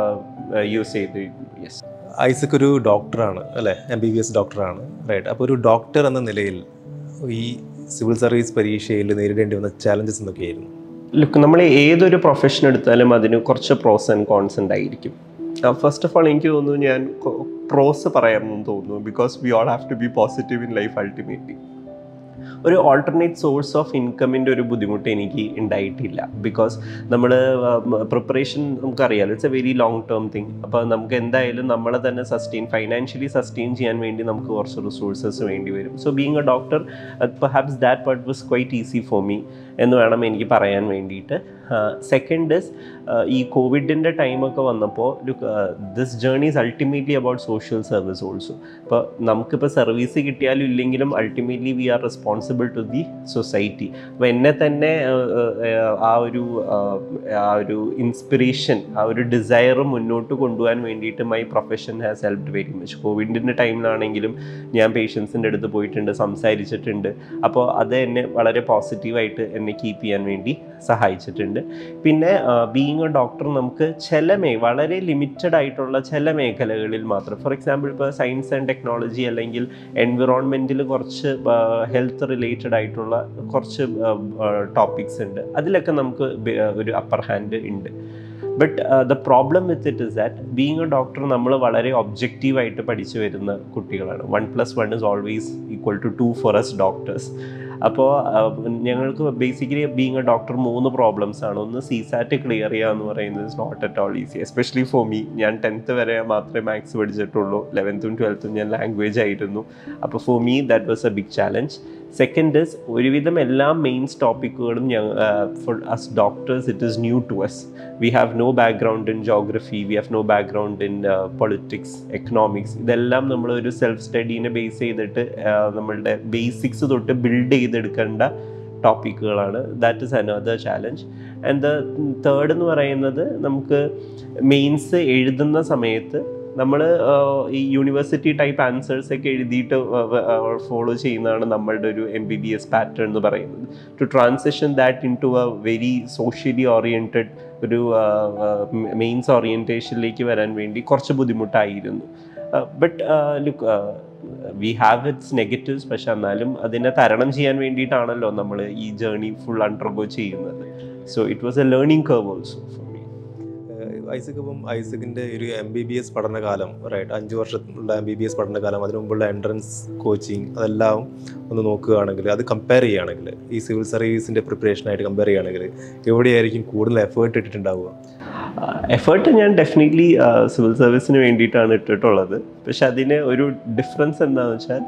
use ചെയ്ത്. യെസ്, ഐസക് ഒരു ഡോക്ടറാണ് അല്ലേ, എം ബി ബി എസ് ഡോക്ടറാണ്, റൈറ്റ്? അപ്പോൾ ഒരു ഡോക്ടർ എന്ന നിലയിൽ ഈ സിവിൽ സർവീസ് പരീക്ഷയിൽ നേരിടേണ്ടി വന്ന ചാലഞ്ചസ് എന്തൊക്കെയായിരുന്നു? ലുക്ക്, നമ്മൾ ഏതൊരു പ്രൊഫഷൻ എടുത്താലും അതിന് കുറച്ച് പ്രോസ് ആൻഡ് കോൺസ് ഉണ്ടായിരിക്കും. ഫസ്റ്റ് ഓഫ് ഓൾ എനിക്ക് തോന്നുന്നു ഞാൻ പ്രോസ് പറയാമെന്ന് തോന്നുന്നു. Because we all have to be positive in life ultimately. ഒരു ഓൾട്ടർനേറ്റ് സോഴ്സ് ഓഫ് ഇൻകമിൻ്റെ ഒരു ബുദ്ധിമുട്ട് എനിക്ക് ഉണ്ടായിട്ടില്ല. ബിക്കോസ് നമ്മൾ പ്രിപ്പറേഷൻ നമുക്കറിയാമല്ലോ, it's a very long term thing. അപ്പോൾ നമുക്ക് എന്തായാലും നമ്മളെ തന്നെ സസ്റ്റെയിൻ ഫൈനാൻഷ്യലി സസ്റ്റെയിൻ ചെയ്യാൻ വേണ്ടി നമുക്ക് കുറച്ച് റിസോഴ്സസ് വേണ്ടി വരും. So being a doctor perhaps that part was quite easy for me എന്ന് വേണം എനിക്ക് പറയാൻ വേണ്ടിയിട്ട്. സെക്കൻഡ് ഇസ് ഈ കോവിഡിൻ്റെ ടൈമൊക്കെ വന്നപ്പോൾ this journey is ultimately about social service also. ഇപ്പോൾ നമുക്കിപ്പോൾ സർവീസ് കിട്ടിയാലും ഇല്ലെങ്കിലും ultimately we are responsible to the society. അപ്പോൾ എന്നെ തന്നെ ആ ഒരു ആ ഒരു ഇൻസ്പിറേഷൻ, ആ ഒരു ഡിസയർ മുന്നോട്ട് കൊണ്ടുപോകാൻ വേണ്ടിയിട്ട് my profession has helped very much. കോവിഡിൻ്റെ ടൈമിലാണെങ്കിലും ഞാൻ പേഷ്യൻസിൻ്റെ അടുത്ത് പോയിട്ടുണ്ട്, സംസാരിച്ചിട്ടുണ്ട്. അപ്പോൾ അത് എന്നെ വളരെ പോസിറ്റീവായിട്ട് എന്നെ കീപ്പ് ചെയ്യാൻ വേണ്ടി സഹായിച്ചിട്ടുണ്ട്. പിന്നെ ബീയിങ് എ ഡോക്ടർ നമുക്ക് ചില മേ വളരെ ലിമിറ്റഡ് ആയിട്ടുള്ള ചില മേഖലകളിൽ മാത്രം, ഫോർ എക്സാമ്പിൾ ഇപ്പോൾ സയൻസ് ആൻഡ് ടെക്നോളജി അല്ലെങ്കിൽ എൻവിറോൺമെൻറ്റിൽ കുറച്ച് ഹെൽത്ത് റിലേറ്റഡ് ആയിട്ടുള്ള കുറച്ച് ടോപ്പിക്സ് ഉണ്ട്, അതിലൊക്കെ നമുക്ക് ഒരു അപ്പർ ഹാൻഡ് ഉണ്ട്. But the problem with it is that being a doctor നമ്മൾ വളരെ ഒബ്ജക്റ്റീവായിട്ട് പഠിച്ചു വരുന്ന കുട്ടികളാണ്. One plus one is always equal to two for us doctors. അപ്പോൾ ഞങ്ങൾക്ക് ബേസിക്കലി ബീയിങ് എ ഡോക്ടർ മൂന്ന് പ്രോബ്ലംസ് ആണ്. ഒന്ന് സിസാറ്റ് ക്ലിയർ ചെയ്യുക എന്ന് പറയുന്നത് is not at all easy, especially for me. ഞാൻ ടെൻത്ത് വരെ മാത്രമേ മാത്സ് പഠിച്ചിട്ടുള്ളൂ, ലെവൻത്തും ട്വൽത്തും ഞാൻ ലാംഗ്വേജ് ആയിരുന്നു. അപ്പോൾ for me that was a big challenge. Second is ഒരുവിധം എല്ലാ മെയിൻസ് ടോപ്പിക്കുകളും ഞങ്ങൾ for us doctors it is new to us. We have no background in geography, we have no background in politics, economics. ഇതെല്ലാം നമ്മളൊരു self സ്റ്റഡീനെ base ചെയ്തിട്ട് നമ്മളുടെ basics തൊട്ട് ബിൽഡ് ചെയ്തെടുക്കേണ്ട ടോപ്പിക്കുകളാണ്. That is another challenge. And the third എന്ന് പറയുന്നത് നമുക്ക് മെയിൻസ് എഴുതുന്ന സമയത്ത് നമ്മൾ ഈ യൂണിവേഴ്സിറ്റി ടൈപ്പ് ആൻസേഴ്സൊക്കെ എഴുതിയിട്ട് ഫോളോ ചെയ്യുന്നതാണ് നമ്മളുടെ ഒരു M B B S pattern എന്ന് പറയുന്നത്. To transition that into a very socially oriented ഒരു മെയിൻസ് ഓറിയൻറ്റേഷനിലേക്ക് വരാൻ വേണ്ടി കുറച്ച് ബുദ്ധിമുട്ടായിരുന്നു. But look, we have its negatives. പക്ഷെ എന്നാലും അതിനെ തരണം ചെയ്യാൻ വേണ്ടിയിട്ടാണല്ലോ നമ്മൾ ഈ ജേർണി ഫുൾ അണ്ടർഗോ ചെയ്യുന്നത്. So it was a learning curve also for me. Isaac, ഇപ്പം ഐസക്കിൻ്റെ ഒരു എം ബി ബി എസ് പഠനകാലം, റൈറ്റ്, അഞ്ച് വർഷമുള്ള എം ബി ബി എസ് പഠനകാലം, അതിനു മുമ്പുള്ള എൻട്രൻസ് കോച്ചിങ്, അതെല്ലാം ഒന്ന് നോക്കുകയാണെങ്കിൽ, അത് കമ്പയർ ചെയ്യുകയാണെങ്കിൽ, ഈ സിവിൽ സർവീസിൻ്റെ പ്രിപ്പറേഷനായിട്ട് കമ്പയർ ചെയ്യുകയാണെങ്കിൽ എവിടെയായിരിക്കും കൂടുതൽ എഫേർട്ട് ഇട്ടിട്ടുണ്ടാവുക? എഫേർട്ട് ഞാൻ ഡെഫിനറ്റ്ലി സിവിൽ സർവീസിന് വേണ്ടിയിട്ടാണ് ഇട്ടിട്ടുള്ളത്. പക്ഷെ അതിന് ഒരു ഡിഫറൻസ് എന്താണെന്ന് വെച്ചാൽ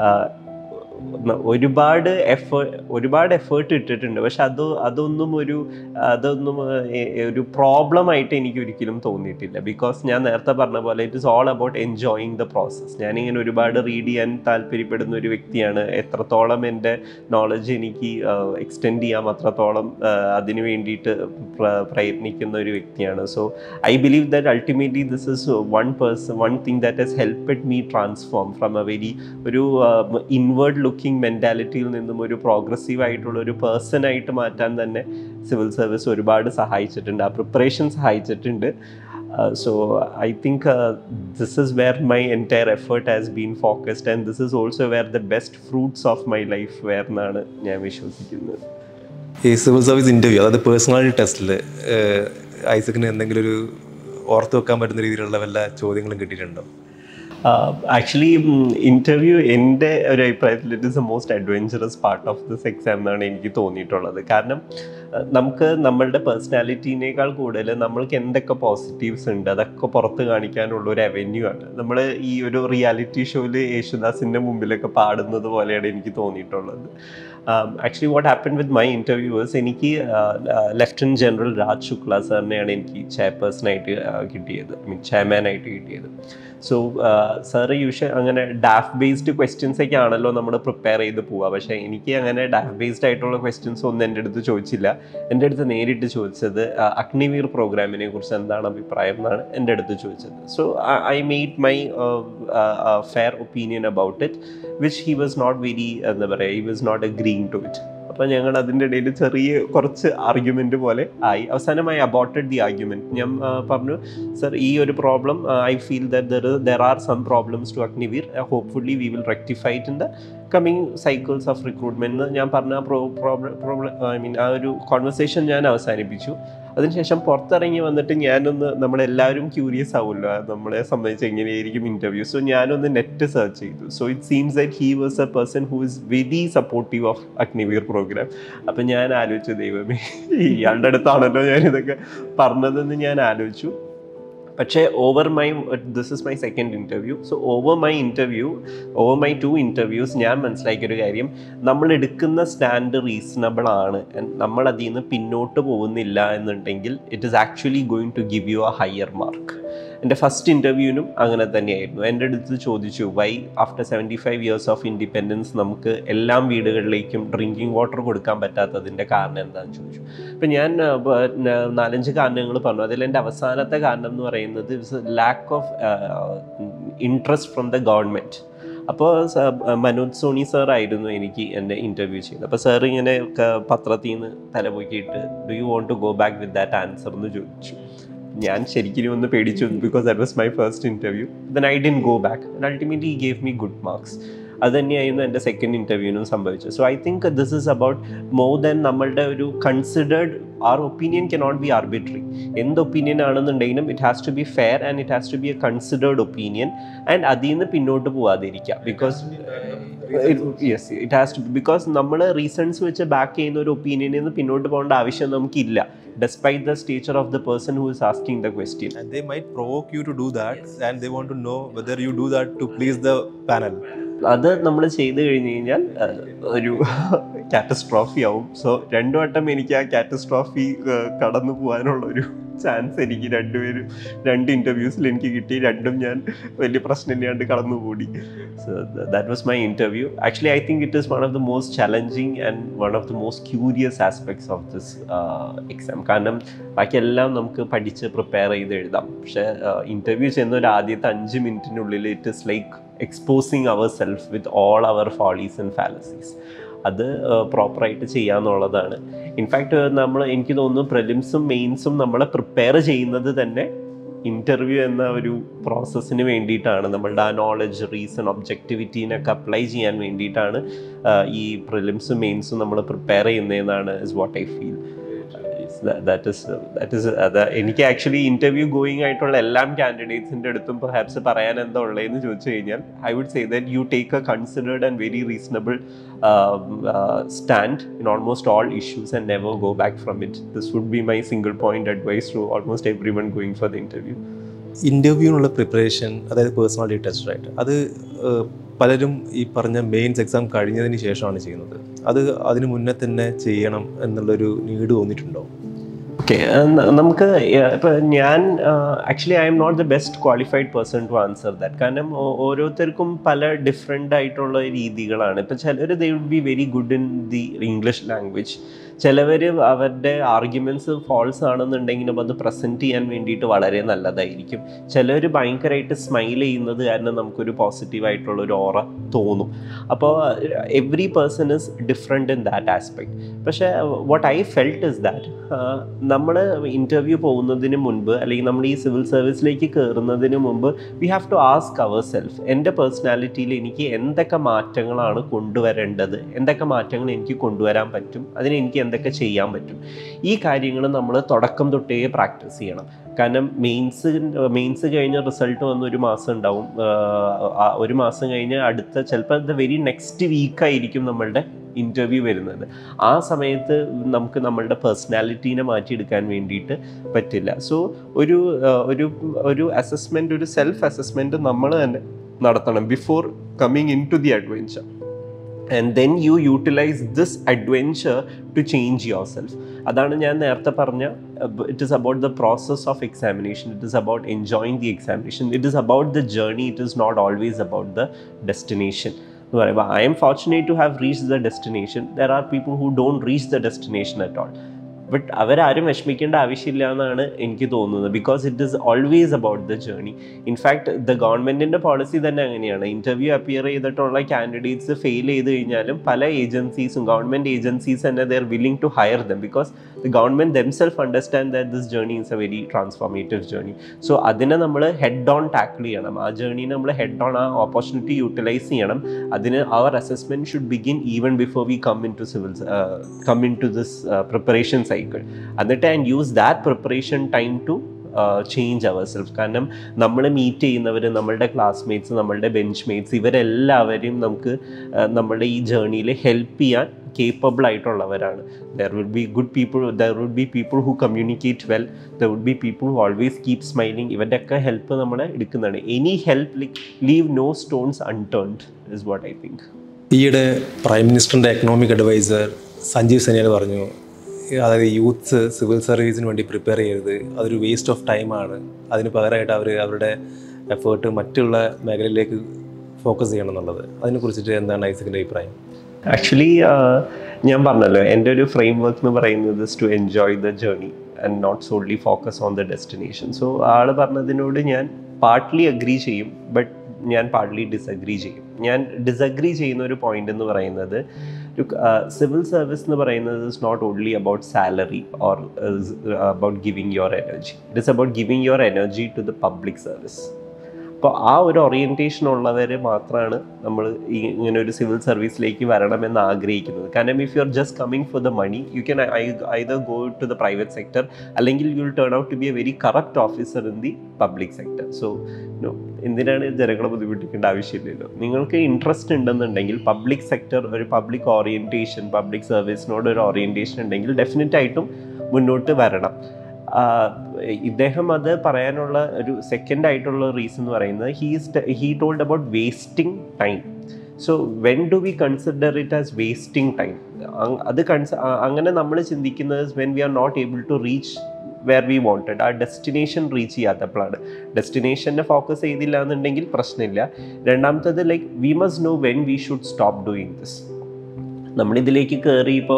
ഒരുപാട് എഫേ ഒരുപാട് എഫേർട്ട് ഇട്ടിട്ടുണ്ട്. പക്ഷെ അത് അതൊന്നും ഒരു അതൊന്നും ഒരു പ്രോബ്ലം ആയിട്ട് എനിക്ക് ഒരിക്കലും തോന്നിയിട്ടില്ല. ബിക്കോസ് ഞാൻ നേരത്തെ പറഞ്ഞ പോലെ it is all about enjoying the process. ഞാനിങ്ങനെ ഒരുപാട് റീഡ് ചെയ്യാൻ താല്പര്യപ്പെടുന്ന ഒരു വ്യക്തിയാണ്. എത്രത്തോളം എൻ്റെ നോളജ് എനിക്ക് എക്സ്റ്റെൻഡ് ചെയ്യാം അത്രത്തോളം അതിന് വേണ്ടിയിട്ട് പ്രയത്നിക്കുന്ന ഒരു വ്യക്തിയാണ്. So I believe that ultimately this is one person one thing that has helped me transform from a very ഒരു ഇൻവേർഡ് ലുക്കിംഗ് മെൻറ്റാലിറ്റിയിൽ നിന്നും ഒരു പ്രോഗ്രസീവ് ആയിട്ടുള്ള ഒരു പേഴ്സണായിട്ട് മാറ്റാൻ തന്നെ സിവിൽ സർവീസ് ഒരുപാട് സഹായിച്ചിട്ടുണ്ട്, ആ പ്രിപ്പറേഷൻ സഹായിച്ചിട്ടുണ്ട്. So I think this is where my entire effort has been focused and this is also where the best fruits of my life were എന്നാണ് ഞാൻ വിശ്വസിക്കുന്നത്. ഈ സിവിൽ സർവീസ് ഇൻ്റർവ്യൂ, അതായത് പേഴ്സണാലിറ്റി ടെസ്റ്റിൽ ഐസക്കിന് എന്തെങ്കിലും ഒരു ഓർത്ത് വെക്കാൻ പറ്റുന്ന രീതിയിലുള്ള വല്ല ചോദ്യങ്ങളും കിട്ടിയിട്ടുണ്ടോ? ആക്ച്വലി ഇൻ്റർവ്യൂ എൻ്റെ ഒരു അഭിപ്രായത്തിൽ it is the most adventurous part of this exam എന്നാണ് എനിക്ക് തോന്നിയിട്ടുള്ളത്. കാരണം നമുക്ക് നമ്മളുടെ പേഴ്സണാലിറ്റീനേക്കാൾ കൂടുതൽ നമ്മൾക്ക് എന്തൊക്കെ പോസിറ്റീവ്സ് ഉണ്ട് അതൊക്കെ പുറത്ത് കാണിക്കാനുള്ള ഒരു അവന്യൂ ആണ്. നമ്മൾ ഈ ഒരു റിയാലിറ്റി ഷോയിൽ യേശുദാസിൻ്റെ മുമ്പിലൊക്കെ പാടുന്നത് പോലെയാണ് എനിക്ക് തോന്നിയിട്ടുള്ളത്. Actually what happen with my interviewers, എനിക്ക് ലെഫ്റ്റനൻറ്റ് ജനറൽ രാജ് ശുക്ല സാറിനെയാണ് എനിക്ക് ചെയർപേഴ്സണായിട്ട് കിട്ടിയത്, ഐ മീൻ ചെയർമാനായിട്ട് കിട്ടിയത്. സോ സാറ് യൂഷ്വൽ അങ്ങനെ ഡാഫ് ബേസ്ഡ് ക്വസ്റ്റ്യൻസ് ഒക്കെ ആണല്ലോ നമ്മൾ പ്രിപ്പയർ ചെയ്ത് പോവുക. പക്ഷേ എനിക്ക് അങ്ങനെ ഡാഫ് ബേസ്ഡ് ആയിട്ടുള്ള ക്വസ്റ്റ്യൻസ് ഒന്നും എൻ്റെ അടുത്ത് ചോദിച്ചില്ല. എൻ്റെ അടുത്ത് നേരിട്ട് ചോദിച്ചത് അഗ്നിവീർ പ്രോഗ്രാമിനെ കുറിച്ച് എന്താണ് അഭിപ്രായം എന്നാണ് എൻ്റെ അടുത്ത് ചോദിച്ചത്. So I made my fair opinion about it, which he was not very എന്താ പറയുക, he was not agreeing to it. അപ്പോൾ ഞങ്ങൾ അതിൻ്റെ ഇടയിൽ ചെറിയ കുറച്ച് ആർഗ്യുമെൻ്റ് പോലെ ആയി. അവസാനമായി അബോട്ടഡ് ദി ആർഗ്യുമെൻറ്റ്. ഞാൻ പറഞ്ഞു, സർ ഈ ഒരു problem I feel that there there are some problems to Agniveer, hopefully we will rectify it in the coming cycles of recruitment ഞാൻ പറഞ്ഞ പ്രോ പ്രോബ്ലം പ്രോബ്ലം ഐ മീൻ ആ ഒരു കോൺവെർസേഷൻ ഞാൻ അവസാനിപ്പിച്ചു. അതിനുശേഷം പുറത്തിറങ്ങി വന്നിട്ട് ഞാനൊന്ന്, നമ്മളെല്ലാവരും ക്യൂരിയസ് ആവുമല്ലോ നമ്മളെ സംബന്ധിച്ച് എങ്ങനെയായിരിക്കും ഇൻ്റർവ്യൂ. സോ ഞാനൊന്ന് നെറ്റ് സെർച്ച് ചെയ്തു. So it seems that he was a person who is very supportive of Agniveer program. അപ്പം ഞാൻ ആലോചിച്ചു, ദൈവമേ ഇയാളുടെ അടുത്താണല്ലോ ഞാനിതൊക്കെ പറഞ്ഞതെന്ന് ഞാൻ ആലോചിച്ചു. പക്ഷേ over my this is my second interview. So over my interview over my two interviews ഞാൻ മനസ്സിലാക്കിയൊരു കാര്യം, നമ്മൾ എടുക്കുന്ന സ്റ്റാൻഡ് റീസണബിൾ ആണ്, നമ്മൾ അതിൽ നിന്ന് പിന്നോട്ട് പോകുന്നില്ല എന്നുണ്ടെങ്കിൽ it is actually going to give you a higher mark. എൻ്റെ ഫസ്റ്റ് ഇൻ്റർവ്യൂവിനും അങ്ങനെ തന്നെയായിരുന്നു. എൻ്റെ അടുത്ത് ചോദിച്ചു, why after seventy five years of independence നമുക്ക് എല്ലാ വീടുകളിലേക്കും ഡ്രിങ്കിങ് വാട്ടർ കൊടുക്കാൻ പറ്റാത്തതിൻ്റെ കാരണം എന്താണെന്ന് ചോദിച്ചു. അപ്പം ഞാൻ നാലഞ്ച് കാരണങ്ങൾ പറഞ്ഞു. അതിൽ എൻ്റെ അവസാനത്തെ കാരണം എന്ന് പറയുന്നത് it's lack of interest from the government. അപ്പോൾ മനോജ് സോണി സാർ ആയിരുന്നു എനിക്ക് എൻ്റെ ഇൻ്റർവ്യൂ ചെയ്തത്. അപ്പോൾ സാർ ഇങ്ങനെ പത്രത്തിൽ നിന്ന് തലപൊക്കിയിട്ട് do you want to go back with that answer എന്ന് ചോദിച്ചു. ഞാൻ ശരിക്കും ഒന്ന് പേടിച്ചു, because that was my first interview. Then I didn't go back and ultimately he gave me good marks. അത് തന്നെയായിരുന്നു എൻ്റെ സെക്കൻഡ് ഇൻ്റർവ്യൂവിനും സംഭവിച്ചത്. So I think this is about more than നമ്മളുടെ ഒരു considered, our opinion cannot be arbitrary. എന്ത് opinion ആണെന്നുണ്ടെങ്കിലും it has to be fair and it has to be a considered opinion. And അതിൽ നിന്ന് പിന്നോട്ട് പോകാതിരിക്കുക. Because yes it has to, because നമ്മൾ reasons വെച്ച് ബാക്ക് ചെയ്യുന്ന ഒരു ഒപ്പീനിയനിൽ നിന്ന് പിന്നോട്ട് പോകേണ്ട ആവശ്യം നമുക്കില്ല, despite the stature of the person who is asking the question. And they might provoke you to do that, yes. And they want to know whether you do that to please the panel. അത് നമ്മൾ ചെയ്ത് കഴിഞ്ഞ് കഴിഞ്ഞാൽ ഒരു catastrophe ആവും. So രണ്ടു വട്ടം എനിക്ക് ആ കാറ്റസ്ട്രോഫി കടന്നു പോകാനുള്ളൊരു ചാൻസ് എനിക്ക് രണ്ടുപേരും രണ്ട് ഇൻ്റർവ്യൂസിൽ എനിക്ക് കിട്ടി. രണ്ടും ഞാൻ വലിയ പ്രശ്നമില്ലാണ്ട് കടന്നുകൂടി. So that was my interview. Actually I think it is one of the most challenging and one of the most curious aspects of this exam. കാരണം ബാക്കിയെല്ലാം നമുക്ക് പഠിച്ച് പ്രിപ്പയർ ചെയ്ത് എഴുതാം. പക്ഷേ ഇൻ്റർവ്യൂ ചെയ്യുന്ന ഒരു ആദ്യത്തെ അഞ്ച് മിനിറ്റിനുള്ളിൽ it is like exposing our self with all our follies and fallacies. അത് പ്രോപ്പറായിട്ട് ചെയ്യാന്നുള്ളതാണ്. ഇൻഫാക്റ്റ് നമ്മൾ എനിക്ക് തോന്നുന്നു പ്രിലിംസും മെയിൻസും നമ്മളെ പ്രിപ്പയർ ചെയ്യുന്നത് തന്നെ ഇൻ്റർവ്യൂ എന്ന ഒരു പ്രോസസ്സിന് വേണ്ടിയിട്ടാണ്. നമ്മളുടെ ആ നോളജ്, റീസൺ, ഒബ്ജക്റ്റിവിറ്റീനൊക്കെ അപ്ലൈ ചെയ്യാൻ വേണ്ടിയിട്ടാണ് ഈ പ്രിലിംസും മെയിൻസും നമ്മൾ പ്രിപ്പയർ ചെയ്യുന്നതെന്നാണ് is what I feel. That is that is അത് എനിക്ക് ആക്ച്വലി ഇൻ്റർവ്യൂ ഗോയിങ് ആയിട്ടുള്ള എല്ലാ കാൻഡിഡേറ്റ്സിൻ്റെ അടുത്തും പെർഹാപ്സ് പറയാൻ എന്താ ഉള്ളതെന്ന് ചോദിച്ചു കഴിഞ്ഞാൽ I would say that you take a considered and very reasonable stand in almost all issues and never go back from it. This would be my single point advice to almost every one going for the interview. ഇൻ്റർവ്യൂവിനുള്ള preparation, അതായത് personality test ആയിട്ട്, അത് പലരും ഈ പറഞ്ഞ mains exam കഴിഞ്ഞതിന് ശേഷമാണ് ചെയ്യുന്നത്. അത് അതിന് മുന്നേ തന്നെ ചെയ്യണം എന്നുള്ളൊരു നീഡ് തോന്നിയിട്ടുണ്ടോ? ഓക്കെ, നമുക്ക് ഇപ്പോൾ ഞാൻ actually I am not the best qualified person to answer that. കാരണം ഓരോരുത്തർക്കും പല ഡിഫറെൻ്റ് ആയിട്ടുള്ള രീതികളാണ്. ഇപ്പോൾ ചിലർ they would be very good in the English language. ചിലവർ അവരുടെ ആർഗ്യുമെൻറ്റ്സ് ഫോൾസ് ആണെന്നുണ്ടെങ്കിലും അത് പ്രസൻറ്റ് ചെയ്യാൻ വേണ്ടിയിട്ട് വളരെ നല്ലതായിരിക്കും. ചിലർ ഭയങ്കരമായിട്ട് സ്മൈൽ ചെയ്യുന്നത് കാരണം നമുക്കൊരു പോസിറ്റീവായിട്ടുള്ളൊരു ഓറ തോന്നും. അപ്പോൾ every person is different in that aspect. പക്ഷേ what I felt is that നമ്മൾ ഇൻ്റർവ്യൂ പോകുന്നതിന് മുൻപ് അല്ലെങ്കിൽ നമ്മൾ ഈ സിവിൽ സർവീസിലേക്ക് കയറുന്നതിന് മുമ്പ് we have to ask our self, എൻ്റെ പേഴ്സണാലിറ്റിയിൽ എനിക്ക് എന്തൊക്കെ മാറ്റങ്ങളാണ് കൊണ്ടുവരേണ്ടത്, എന്തൊക്കെ മാറ്റങ്ങൾ എനിക്ക് കൊണ്ടുവരാൻ പറ്റും, അതിന് എനിക്ക് എന്തൊക്കെ ചെയ്യാൻ പറ്റും. ഈ കാര്യങ്ങൾ നമ്മൾ തുടക്കം തൊട്ടേ പ്രാക്ടീസ് ചെയ്യണം. കാരണം മെയിൻസ് മെയിൻസ് കഴിഞ്ഞ റിസൾട്ട് വന്ന് ഒരു മാസം ഉണ്ടാവും. ഒരു മാസം കഴിഞ്ഞ് അടുത്ത ചിലപ്പോൾ ദ വെരി നെക്സ്റ്റ് വീക്കായിരിക്കും നമ്മളുടെ ഇൻ്റർവ്യൂ വരുന്നത്. ആ സമയത്ത് നമുക്ക് നമ്മളുടെ പേഴ്സണാലിറ്റീനെ മാറ്റിയെടുക്കാൻ വേണ്ടിയിട്ട് പറ്റില്ല. സോ ഒരു ഒരു ഒരു അസസ്മെൻറ്റ്, ഒരു സെൽഫ് അസസ്മെൻറ്റ് നമ്മൾ തന്നെ നടത്തണം before coming into the adventure. And then you utilize this adventure to change yourself. അതാണ് ഞാൻ നേരത്തെ പറഞ്ഞ, it is about the process of examination, it is about enjoying the examination, it is about the journey, it is not always about the destination. I am fortunate to have reached the destination. There are people who don't reach the destination at all. But അവരാരും വിഷമിക്കേണ്ട ആവശ്യമില്ല എന്നാണ് എനിക്ക് തോന്നുന്നത്. Because it is always about the journey. In fact the ഗവൺമെൻറ്റിൻ്റെ policy തന്നെ അങ്ങനെയാണ്. Interview appear ചെയ്തിട്ടുള്ള കാൻഡിഡേറ്റ്സ് ഫെയിൽ ചെയ്ത് കഴിഞ്ഞാലും പല ഏജൻസീസും ഗവൺമെൻറ് ഏജൻസീസ് തന്നെ they are willing to hire them. Because the government themselves understand that this journey is a very transformative journey. So അതിനെ നമ്മൾ ഹെഡ് ഓൺ ടാക്കിൾ ചെയ്യണം. ആ ജേർണീനെ നമ്മൾ ഹെഡ് ഓൺ, ആ ഓപ്പർച്യൂണിറ്റി യൂട്ടിലൈസ് ചെയ്യണം. അതിന് അവർ assessment should begin even before we come into civil come into this preparation cycle. എന്നിട്ട് and use that preparation time to change our self. കാരണം നമ്മൾ മീറ്റ് ചെയ്യുന്നവർ, നമ്മളുടെ ക്ലാസ്മേറ്റ്സ്, നമ്മളുടെ ബെഞ്ച് മേറ്റ്സ്, ഇവരെല്ലാവരെയും നമുക്ക് നമ്മളുടെ ഈ ജേർണിയിൽ ഹെൽപ്പ് ചെയ്യാൻ കേപ്പബിൾ ആയിട്ടുള്ളവരാണ്. There will be good people, there will be people who communicate well, there will be people who always keep smiling. ഇവരുടെ ഒക്കെ ഹെൽപ്പ് നമ്മൾ എടുക്കുന്നതാണ്. Any help, like leave no stones unturned is what I think. ഈയിടെ prime മിനിസ്റ്ററിൻ്റെ economic adviser Sanjeev Sanyal പറഞ്ഞു, അതായത് youths civil സർവീസിന് വേണ്ടി പ്രിപ്പയർ ചെയ്യരുത്, അതൊരു വേസ്റ്റ് ഓഫ് ടൈമാണ്, അതിന് പകരമായിട്ട് അവർ അവരുടെ എഫേർട്ട് മറ്റുള്ള മേഖലയിലേക്ക് ഫോക്കസ് ചെയ്യണം എന്നുള്ളത്. അതിനെക്കുറിച്ചിട്ട് എന്താണ് ഐസക്കിൻ്റെ അഭിപ്രായം? ആക്ച്വലി ഞാൻ പറഞ്ഞല്ലോ, എൻ്റെ ഒരു ഫ്രെയിം വർക്ക് എന്ന് പറയുന്നത് to enjoy the journey and not solely focus on the destination. So ആൾ പറഞ്ഞതിനോട് ഞാൻ പാർട്ട്ലി അഗ്രി ചെയ്യും, ബട്ട് ഞാൻ പാർട്ട്ലി ഡിസഗ്രി ചെയ്യും. ഞാൻ ഡിസഗ്രി ചെയ്യുന്ന ഒരു പോയിന്റ് എന്ന് പറയുന്നത്, സിവിൽ സർവീസ് എന്ന് പറയുന്നത് is not only about salary or about giving your energy. It is about giving your energy to the public service. അപ്പോൾ ആ ഒരു ഓറിയൻറ്റേഷൻ ഉള്ളവർ മാത്രമാണ് നമ്മൾ ഈ ഇങ്ങനെ ഒരു സിവിൽ സർവീസിലേക്ക് വരണമെന്ന് ആഗ്രഹിക്കുന്നത്. കാരണം if you are just coming for the money, you can either go to the private sector, അല്ലെങ്കിൽ you will turn out to be a very corrupt officer in the public sector. So no, എന്തിനാണ് ജനങ്ങളെ ബുദ്ധിമുട്ടിക്കേണ്ട ആവശ്യമില്ലല്ലോ. നിങ്ങൾക്ക് interest ഉണ്ടെന്നുണ്ടെങ്കിൽ public sector, ഒരു public orientation, public സർവീസിനോട് ഒരു ഓറിയൻറ്റേഷൻ ഉണ്ടെങ്കിൽ ഡെഫിനറ്റായിട്ടും മുന്നോട്ട് വരണം. ഇദ്ദേഹം അത് പറയാനുള്ള ഒരു സെക്കൻഡ് ആയിട്ടുള്ള റീസൺ എന്ന് പറയുന്നത്, he's he told about wasting time. So when do we consider it as wasting time? അത് കൺസ അങ്ങനെ നമ്മൾ ചിന്തിക്കുന്നത് when we are not able to reach where we wanted. ആ ഡെസ്റ്റിനേഷൻ റീച്ച് ചെയ്യാത്തപ്പോഴാണ്. ഡെസ്റ്റിനേഷനെ ഫോക്കസ് ചെയ്തില്ല എന്നുണ്ടെങ്കിൽ പ്രശ്നമില്ല. രണ്ടാമത്തത്, like we must know when we should stop doing this. നമ്മളിതിലേക്ക് കയറി ഇപ്പോൾ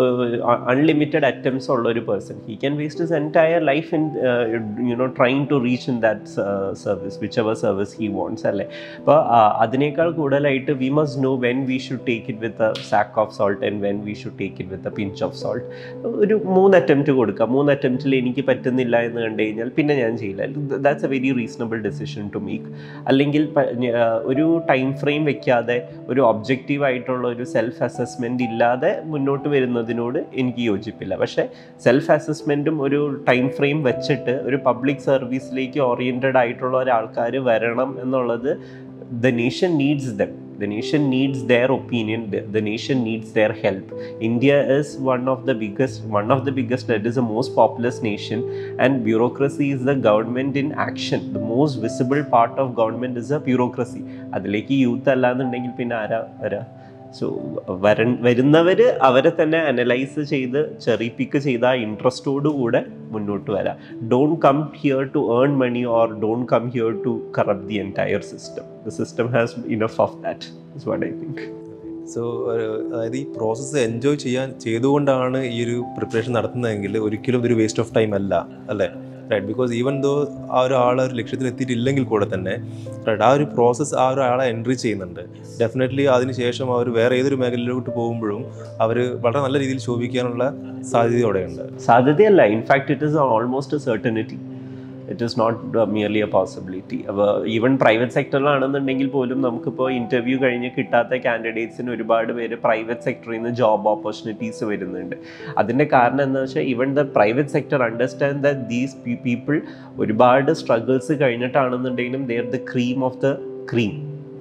അൺലിമിറ്റഡ് അറ്റംപ്റ്റ്സ് ഉള്ള ഒരു person, he can waste his entire life in you know trying to reach in that service, whichever service he wants അല്ലേ. അപ്പോൾ അതിനേക്കാൾ കൂടുതലായിട്ട് we must know when we should take it with a sack of salt and when we should take it with a pinch of salt. ഒരു മൂന്ന് attempt കൊടുക്കുക. മൂന്ന് അറ്റംപ്റ്റിൽ എനിക്ക് പറ്റുന്നില്ല എന്ന് കണ്ടു കഴിഞ്ഞാൽ പിന്നെ ഞാൻ ചെയ്യില്ല. That's a very reasonable decision to make. അല്ലെങ്കിൽ ഒരു ടൈം ഫ്രെയിം വെക്കാതെ ഒരു ഒബ്ജക്റ്റീവ് ആയിട്ടുള്ള ഒരു സെൽഫ് അസസ്മെൻറ്റ് ഇല്ലാതെ മുന്നോട്ട് വരുന്നതിനോട് എനിക്ക് യോജിപ്പില്ല. പക്ഷേ സെൽഫ് അസസ്മെൻറ്റും ഒരു ടൈം ഫ്രെയിം വെച്ചിട്ട് ഒരു പബ്ലിക് സർവീസിലേക്ക് ഓറിയൻറ്റഡ് ആയിട്ടുള്ള ഒരാൾക്കാർ വരണം എന്നുള്ളത്, the nation needs them. The nation needs their opinion. The, the nation needs their help. India is one of the biggest, one of the biggest, that is the most populous nation, and bureaucracy is the government in action. The most visible part of government is a bureaucracy. അതിലേക്ക് youth അല്ലാന്നുണ്ടെങ്കിൽ പിന്നെ ആരാ വരാ? So വര വരുന്നവർ അവരെ തന്നെ analyse ചെയ്ത് ചെറി പിക്ക് ചെയ്ത ആ ഇൻട്രസ്റ്റോടുകൂടെ മുന്നോട്ട് വരാം. Don't come here to earn money or don't come here to corrupt the entire system. The system has enough of that is what I think. So അതായത് ഈ പ്രോസസ്സ് എൻജോയ് ചെയ്യാൻ ചെയ്തുകൊണ്ടാണ് ഈ ഒരു പ്രിപ്പറേഷൻ നടത്തുന്നതെങ്കിൽ ഒരിക്കലും ഇതൊരു വേസ്റ്റ് ഓഫ് ടൈം അല്ല, അല്ലേ? റൈറ്റ്. ബിക്കോസ് ഈവൻ ദോ ആ ഒരാൾ ഒരു ലക്ഷ്യത്തിൽ എത്തിയിട്ടില്ലെങ്കിൽ കൂടെ തന്നെ റൈറ്റ്, ആ ഒരു പ്രോസസ്സ് ആ ഒരാളെ എൻട്രി ചെയ്യുന്നുണ്ട്. ഡെഫിനറ്റ്ലി അതിനുശേഷം അവർ വേറെ ഏതൊരു മേഖലയിലോട്ട് പോകുമ്പോഴും അവർ വളരെ നല്ല രീതിയിൽ ശോഭിക്കാനുള്ള സാധ്യതയോടെയുണ്ട്. സാധ്യതയല്ല, in fact it is almost a certainty. It is not merely a possibility. അപ്പോൾ ഈവൻ പ്രൈവറ്റ് സെക്ടറിലാണെന്നുണ്ടെങ്കിൽ പോലും നമുക്കിപ്പോൾ ഇൻ്റർവ്യൂ കഴിഞ്ഞ് കിട്ടാത്ത കാൻഡിഡേറ്റ്സിന് ഒരുപാട് പേര് പ്രൈവറ്റ് സെക്ടറിൽ നിന്ന് ജോബ് ഓപ്പർച്യൂണിറ്റീസ് വരുന്നുണ്ട്. അതിൻ്റെ കാരണം എന്താ വെച്ചാൽ even the private sector understand that these people ഒരുപാട് സ്ട്രഗിൾസ് കഴിഞ്ഞിട്ടാണെന്നുണ്ടെങ്കിലും they are the cream of the cream.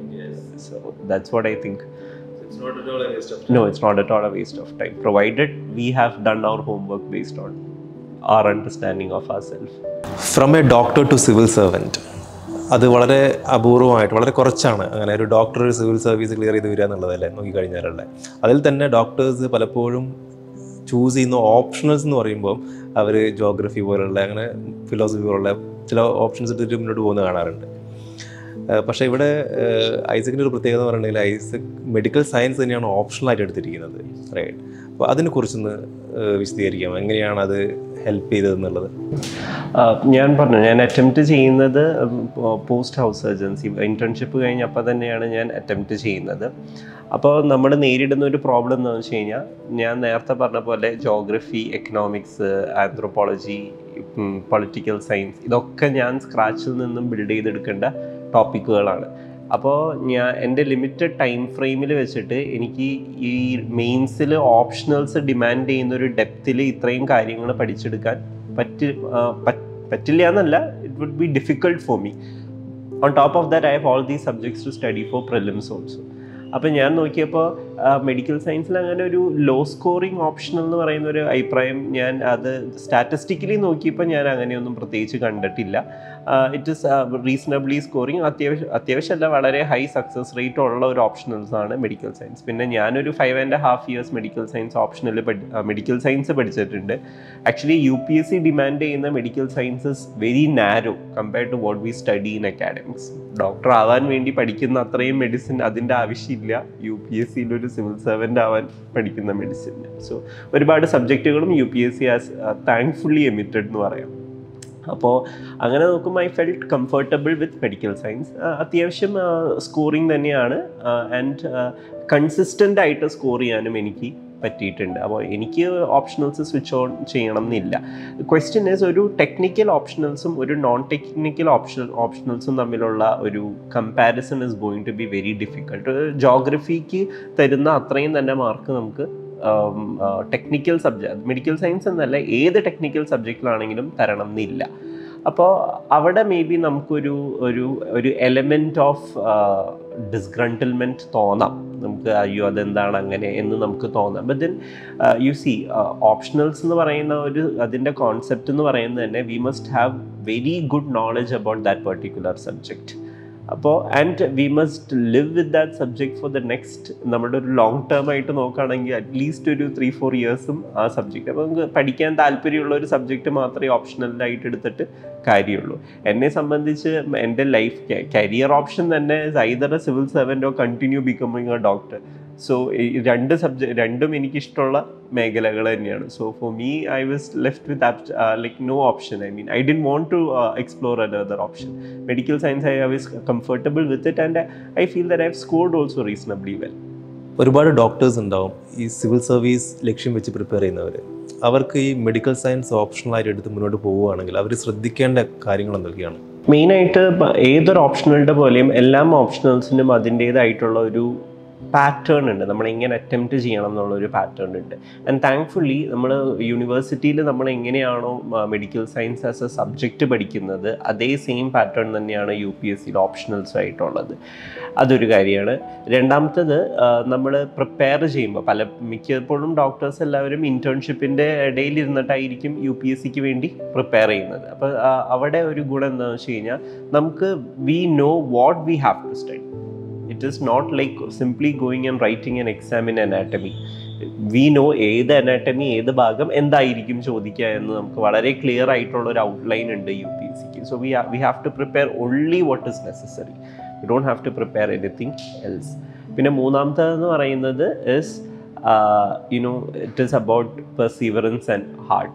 So that's what I think. It's not at all a waste of time. No, it's not at all a waste of time, provided we have done our homework based on our understanding of ourselves. From a doctor to civil servant, അത് വളരെ അപൂർവമായിട്ട് വളരെ കുറച്ചാണ് അങ്ങനെ ഒരു doctor ഒരു civil service clear ചെയ്ത് വരിക എന്നുള്ളതല്ലേ നോക്കിക്കഴിഞ്ഞാലുള്ള. അതിൽ തന്നെ ഡോക്ടേഴ്സ് പലപ്പോഴും ചൂസ് ചെയ്യുന്ന ഓപ്ഷണൽസ് എന്ന് പറയുമ്പോൾ അവർ ജോഗ്രഫി പോലുള്ള അങ്ങനെ ഫിലോസഫി പോലുള്ള ചില ഓപ്ഷൻസ് എടുത്തിട്ട് മുന്നോട്ട് പോകുന്നത് കാണാറുണ്ട്. പക്ഷേ ഇവിടെ ഐസക്കിൻ്റെ ഒരു പ്രത്യേകത എന്ന് പറഞ്ഞിട്ടുണ്ടെങ്കിൽ ഐസക് മെഡിക്കൽ സയൻസ് തന്നെയാണ് ഓപ്ഷണലായിട്ട് എടുത്തിരിക്കുന്നത്, റൈറ്റ്? അപ്പോൾ അതിനെക്കുറിച്ചൊന്ന് വിശദീകരിക്കാം, എങ്ങനെയാണ് അത് ഹെൽപ്പ് ചെയ്തതെന്നുള്ളത്. ഞാൻ പറഞ്ഞു, ഞാൻ അറ്റംപ്റ്റ് ചെയ്യുന്നത് പോസ്റ്റ് ഹൗസ് സർജൻസി ഇൻറ്റേൺഷിപ്പ് കഴിഞ്ഞപ്പോൾ തന്നെയാണ് ഞാൻ അറ്റംപ്റ്റ് ചെയ്യുന്നത്. അപ്പോൾ നമ്മൾ നേരിടുന്ന ഒരു പ്രോബ്ലം എന്താണെന്ന് വെച്ച് കഴിഞ്ഞാൽ, ഞാൻ നേരത്തെ പറഞ്ഞ പോലെ geography, economics, anthropology, political science, ഇതൊക്കെ ഞാൻ സ്ക്രാച്ചിൽ നിന്നും ബിൽഡ് ചെയ്തെടുക്കേണ്ട ടോപ്പിക്കുകളാണ്. അപ്പോൾ ഞാൻ എൻ്റെ ലിമിറ്റഡ് ടൈം ഫ്രെയിമിൽ വെച്ചിട്ട് എനിക്ക് ഈ മെയിൻസിൽ ഓപ്ഷണൽസ് ഡിമാൻഡ് ചെയ്യുന്ന ഒരു ഡെപ്തിൽ ഇത്രയും കാര്യങ്ങൾ പഠിച്ചെടുക്കാൻ പറ്റി പറ്റില്ല എന്നല്ല, it would be difficult for me. On top of that I have all these subjects to study for prelims also. അപ്പോൾ ഞാൻ നോക്കിയപ്പോൾ മെഡിക്കൽ സയൻസിൽ അങ്ങനെ ഒരു ലോ സ്കോറിങ് ഓപ്ഷൻ എന്ന് പറയുന്ന ഒരു അഭിപ്രായം ഞാൻ അത് സ്റ്റാറ്റിസ്റ്റിക്കലി നോക്കിയപ്പോൾ ഞാൻ അങ്ങനെയൊന്നും പ്രത്യേകിച്ച് കണ്ടിട്ടില്ല. ഇറ്റ് ഈസ് റീസണബിളി സ്കോറിങ്, അത്യാവശ്യം അത്യാവശ്യമല്ല വളരെ ഹൈ സക്സസ് റേറ്റ് ഉള്ള ഒരു ഓപ്ഷണൽസാണ് മെഡിക്കൽ സയൻസ്. പിന്നെ ഞാനൊരു five and half years medical science ഓപ്ഷനിൽ മെഡിക്കൽ സയൻസ് പഠിച്ചിട്ടുണ്ട്. Actually U P S C demand ചെയ്യുന്ന medical science is very narrow compared to what we study in academics. Doctor ആവാൻ വേണ്ടി പഠിക്കുന്ന അത്രയും മെഡിസിൻ അതിൻ്റെ ആവശ്യമില്ല യു പി എസ് സിയിൽ ഒരു സിവിൽ സർവൻ്റ് ആവാൻ പഠിക്കുന്ന മെഡിസിൻ. സോ ഒരുപാട് സബ്ജക്റ്റുകളും U P S C as thankfully emitted എന്ന് പറയാം. അപ്പോൾ അങ്ങനെ നോക്കുമ്പോൾ I felt comfortable with medical science. അത്യാവശ്യം സ്കോറിങ് തന്നെയാണ് ആൻഡ് കൺസിസ്റ്റൻ്റ് ആയിട്ട് സ്കോർ ചെയ്യാനും എനിക്ക് പറ്റിയിട്ടുണ്ട്. അപ്പോൾ എനിക്ക് ഓപ്ഷണൽസ് സ്വിച്ച് ഓൺ ചെയ്യണം എന്നില്ല. ക്വസ്റ്റ്യൻ ഈസ്, ഒരു ടെക്നിക്കൽ ഓപ്ഷണൽസും ഒരു നോൺ ടെക്നിക്കൽ ഓപ്ഷൻ ഓപ്ഷണൽസും തമ്മിലുള്ള ഒരു comparison is going to be very difficult. ജോഗ്രഫിക്ക് തരുന്ന അത്രയും തന്നെ മാർക്ക് നമുക്ക് ടെക്നിക്കൽ സബ്ജക്ട് മെഡിക്കൽ സയൻസ് എന്നല്ല ഏത് ടെക്നിക്കൽ സബ്ജക്റ്റിലാണെങ്കിലും തരണം എന്നില്ല. അപ്പോൾ അവിടെ മേ ബി നമുക്കൊരു ഒരു ഒരു എലമെൻറ്റ് ഓഫ് ഡിസ്ഗ്രണ്ടിൽമെൻറ്റ് തോന്നാം. നമുക്ക് അയ്യോ അതെന്താണ് അങ്ങനെ എന്ന് നമുക്ക് തോന്നാം. But then you see optionals എന്ന് പറയുന്ന ഒരു അതിൻ്റെ കോൺസെപ്റ്റ് എന്ന് പറയുന്നത് തന്നെ we must have very good knowledge about that particular subject. അപ്പോൾ and we must live with that subject for the next, നമ്മുടെ ഒരു ലോങ് ടേം ആയിട്ട് നോക്കുകയാണെങ്കിൽ അറ്റ്ലീസ്റ്റ് ഒരു ത്രീ ഫോർ ഇയേഴ്സും ആ സബ്ജക്റ്റ്. അപ്പോൾ നമുക്ക് പഠിക്കാൻ താല്പര്യമുള്ള ഒരു സബ്ജക്റ്റ് മാത്രമേ ഓപ്ഷണലായിട്ട് എടുത്തിട്ട് കാര്യമുള്ളൂ. എന്നെ സംബന്ധിച്ച് എൻ്റെ ലൈഫ് കരിയർ ഓപ്ഷൻ തന്നെ either a civil servant or continue becoming a doctor. So രണ്ട് സബ്ജക്ട് രണ്ടും എനിക്കിഷ്ടമുള്ള മേഖലകൾ തന്നെയാണ്. So for me I was left with like no option. I mean I didn't want to explore another option. Medical science I was comfortable with it and I feel that I have scored also reasonably well. ഒരുപാട് doctors ഉണ്ടാവും ഈ civil service ലക്ഷ്യം വെച്ച് prepare ചെയ്യുന്നവർ. അവർക്ക് ഈ medical science ഓപ്ഷണലായിട്ട് എടുത്ത് മുന്നോട്ട് പോവുകയാണെങ്കിൽ അവർ ശ്രദ്ധിക്കേണ്ട കാര്യങ്ങൾ എന്തൊക്കെയാണ്? മെയിനായിട്ട് ഏതൊരു ഓപ്ഷണലുടെ പോലെയും എല്ലാ ഓപ്ഷണൽസിനും അതിൻ്റേതായിട്ടുള്ള ഒരു പാറ്റേൺ ഉണ്ട്. നമ്മൾ എങ്ങനെ അറ്റംപ്റ്റ് ചെയ്യണം എന്നുള്ളൊരു പാറ്റേൺ ഉണ്ട്. ആൻഡ് താങ്ക്ഫുള്ളി നമ്മൾ യൂണിവേഴ്സിറ്റിയിൽ നമ്മൾ എങ്ങനെയാണോ medical science as a subject പഠിക്കുന്നത് അതേ സെയിം പാറ്റേൺ തന്നെയാണ് യു പി എസ് സിയിൽ ഓപ്ഷണൽസ് ആയിട്ടുള്ളത്. അതൊരു കാര്യമാണ്. രണ്ടാമത്തത്, നമ്മൾ പ്രിപ്പയർ ചെയ്യുമ്പോൾ പല മിക്കപ്പോഴും ഡോക്ടേഴ്സ് എല്ലാവരും ഇൻറ്റേൺഷിപ്പിൻ്റെ ഇടയിൽ ഇരുന്നിട്ടായിരിക്കും യു പി എസ് സിക്ക് വേണ്ടി പ്രിപ്പയർ ചെയ്യുന്നത്. അപ്പോൾ അവിടെ ഒരു ഗുണം എന്താണെന്ന് വെച്ച് കഴിഞ്ഞാൽ നമുക്ക് we know what we have to study. It is not like simply going and writing an exam in anatomy. We know ഏത് അനാറ്റമി ഏത് ഭാഗം എന്തായിരിക്കും ചോദിക്കുക എന്ന് നമുക്ക് വളരെ ക്ലിയർ ആയിട്ടുള്ള ഒരു ഔട്ട്ലൈൻ ഉണ്ട് യു പി എസ് സിക്ക്. So we we have to prepare only what is necessary. We don't have to prepare anything else. പിന്നെ മൂന്നാമത്തേതെന്ന് പറയുന്നത് is you know it is about perseverance and hard work.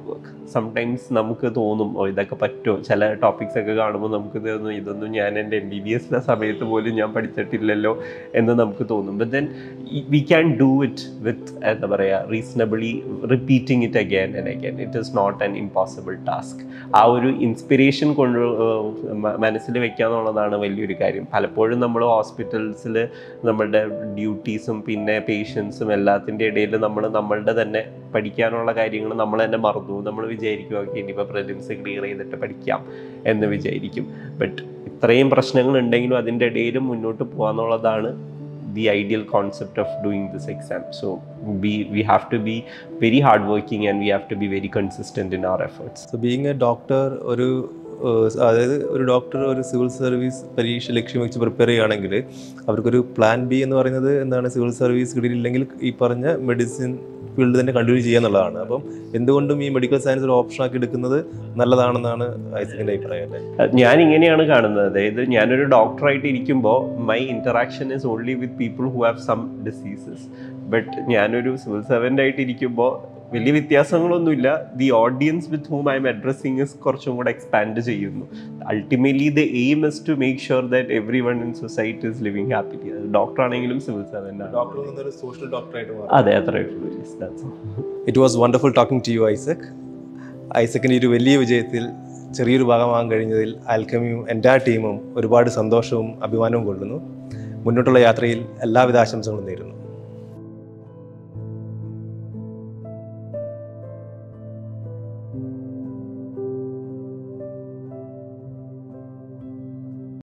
Sometimes നമുക്ക് തോന്നും ഓ ഇതൊക്കെ പറ്റുമോ, ചില topics ഒക്കെ കാണുമ്പോൾ നമുക്ക് തോന്നും ഇതൊന്നും ഞാൻ എൻ്റെ എം ബി ബി എസിൻ്റെ സമയത്ത് പോലും ഞാൻ പഠിച്ചിട്ടില്ലല്ലോ എന്ന് നമുക്ക് തോന്നും. But then we can do it with എന്താ പറയുക reasonably repeating it again and again. It is not an impossible task. ആ ഒരു ഇൻസ്പിറേഷൻ കൊണ്ട് മനസ്സിൽ വെക്കുക എന്നുള്ളതാണ് വലിയൊരു കാര്യം. പലപ്പോഴും നമ്മൾ ഹോസ്പിറ്റൽസിൽ നമ്മളുടെ ഡ്യൂട്ടീസും പിന്നെ പേഷ്യൻസും എല്ലാത്തിൻ്റെ ഇടയിൽ നമ്മൾ നമ്മളുടെ തന്നെ പഠിക്കാനുള്ള കാര്യങ്ങൾ നമ്മൾ തന്നെ മറന്നു. നമ്മൾ വിചാരിക്കും ഓക്കെ ഇനിയിപ്പോൾ പ്രിലിംസ് ക്ലിയർ ചെയ്തിട്ട് പഠിക്കാം എന്ന് വിചാരിക്കും. ബട്ട് ഇത്രയും പ്രശ്നങ്ങൾ ഉണ്ടെങ്കിലും അതിൻ്റെ ഇടയിലും മുന്നോട്ട് പോകാന്നുള്ളതാണ് the ideal concept of doing this exam. So we we have to be very hardworking and we have to be very consistent in our efforts. So being a doctor, ഒരു അതായത് ഒരു ഡോക്ടർ ഒരു സിവിൽ സർവീസ് പരീക്ഷ ലക്ഷ്യം വെച്ച് prepare ചെയ്യുകയാണെങ്കിൽ അവർക്കൊരു plan B എന്ന് പറയുന്നത് എന്താണ്, സിവിൽ സർവീസ് കിട്ടിയില്ലെങ്കിൽ ഈ പറഞ്ഞ മെഡിസിൻ ഫീൽഡ് തന്നെ കണ്ടിന്യൂ ചെയ്യുക എന്നുള്ളതാണ്. അപ്പം എന്തുകൊണ്ടും ഈ മെഡിക്കൽ സയൻസ് ഒരു ഓപ്ഷനാക്കി എടുക്കുന്നത് നല്ലതാണെന്നാണ് ഐസക്കിൻ്റെ അഭിപ്രായം അല്ലേ? ഞാൻ ഇങ്ങനെയാണ് കാണുന്നത്. അതായത് ഞാനൊരു ഡോക്ടറായിട്ട് ഇരിക്കുമ്പോൾ my interaction is only with people who have some diseases. But ഞാനൊരു സിവിൽ സർവൻ്റ് ആയിട്ട് ഇരിക്കുമ്പോൾ വലിയ വ്യത്യാസങ്ങളൊന്നുമില്ല. The audience with whom I am addressing is കുറച്ചും കൂടെ എക്സ്പാൻഡ് ചെയ്യുന്നു. Ultimately the aim is to make sure that every one in society is living happily. Doctor ആണെങ്കിലും civil servant ആണ്. സോഷ്യൽ ഡോക്ടറായിട്ട്. അതെ, അത്രേ ഉള്ളൂ. It was wonderful talking to you Isaac. ഐസക്കിൻ്റെ ഒരു വലിയ വിജയത്തിൽ ചെറിയൊരു ഭാഗമാകാൻ കഴിഞ്ഞതിൽ ആൽക്കമിയും എൻ്റെ ടീമും ഒരുപാട് സന്തോഷവും അഭിമാനവും കൊള്ളുന്നു. മുന്നോട്ടുള്ള യാത്രയിൽ എല്ലാവിധ ആശംസകളും നേരുന്നു.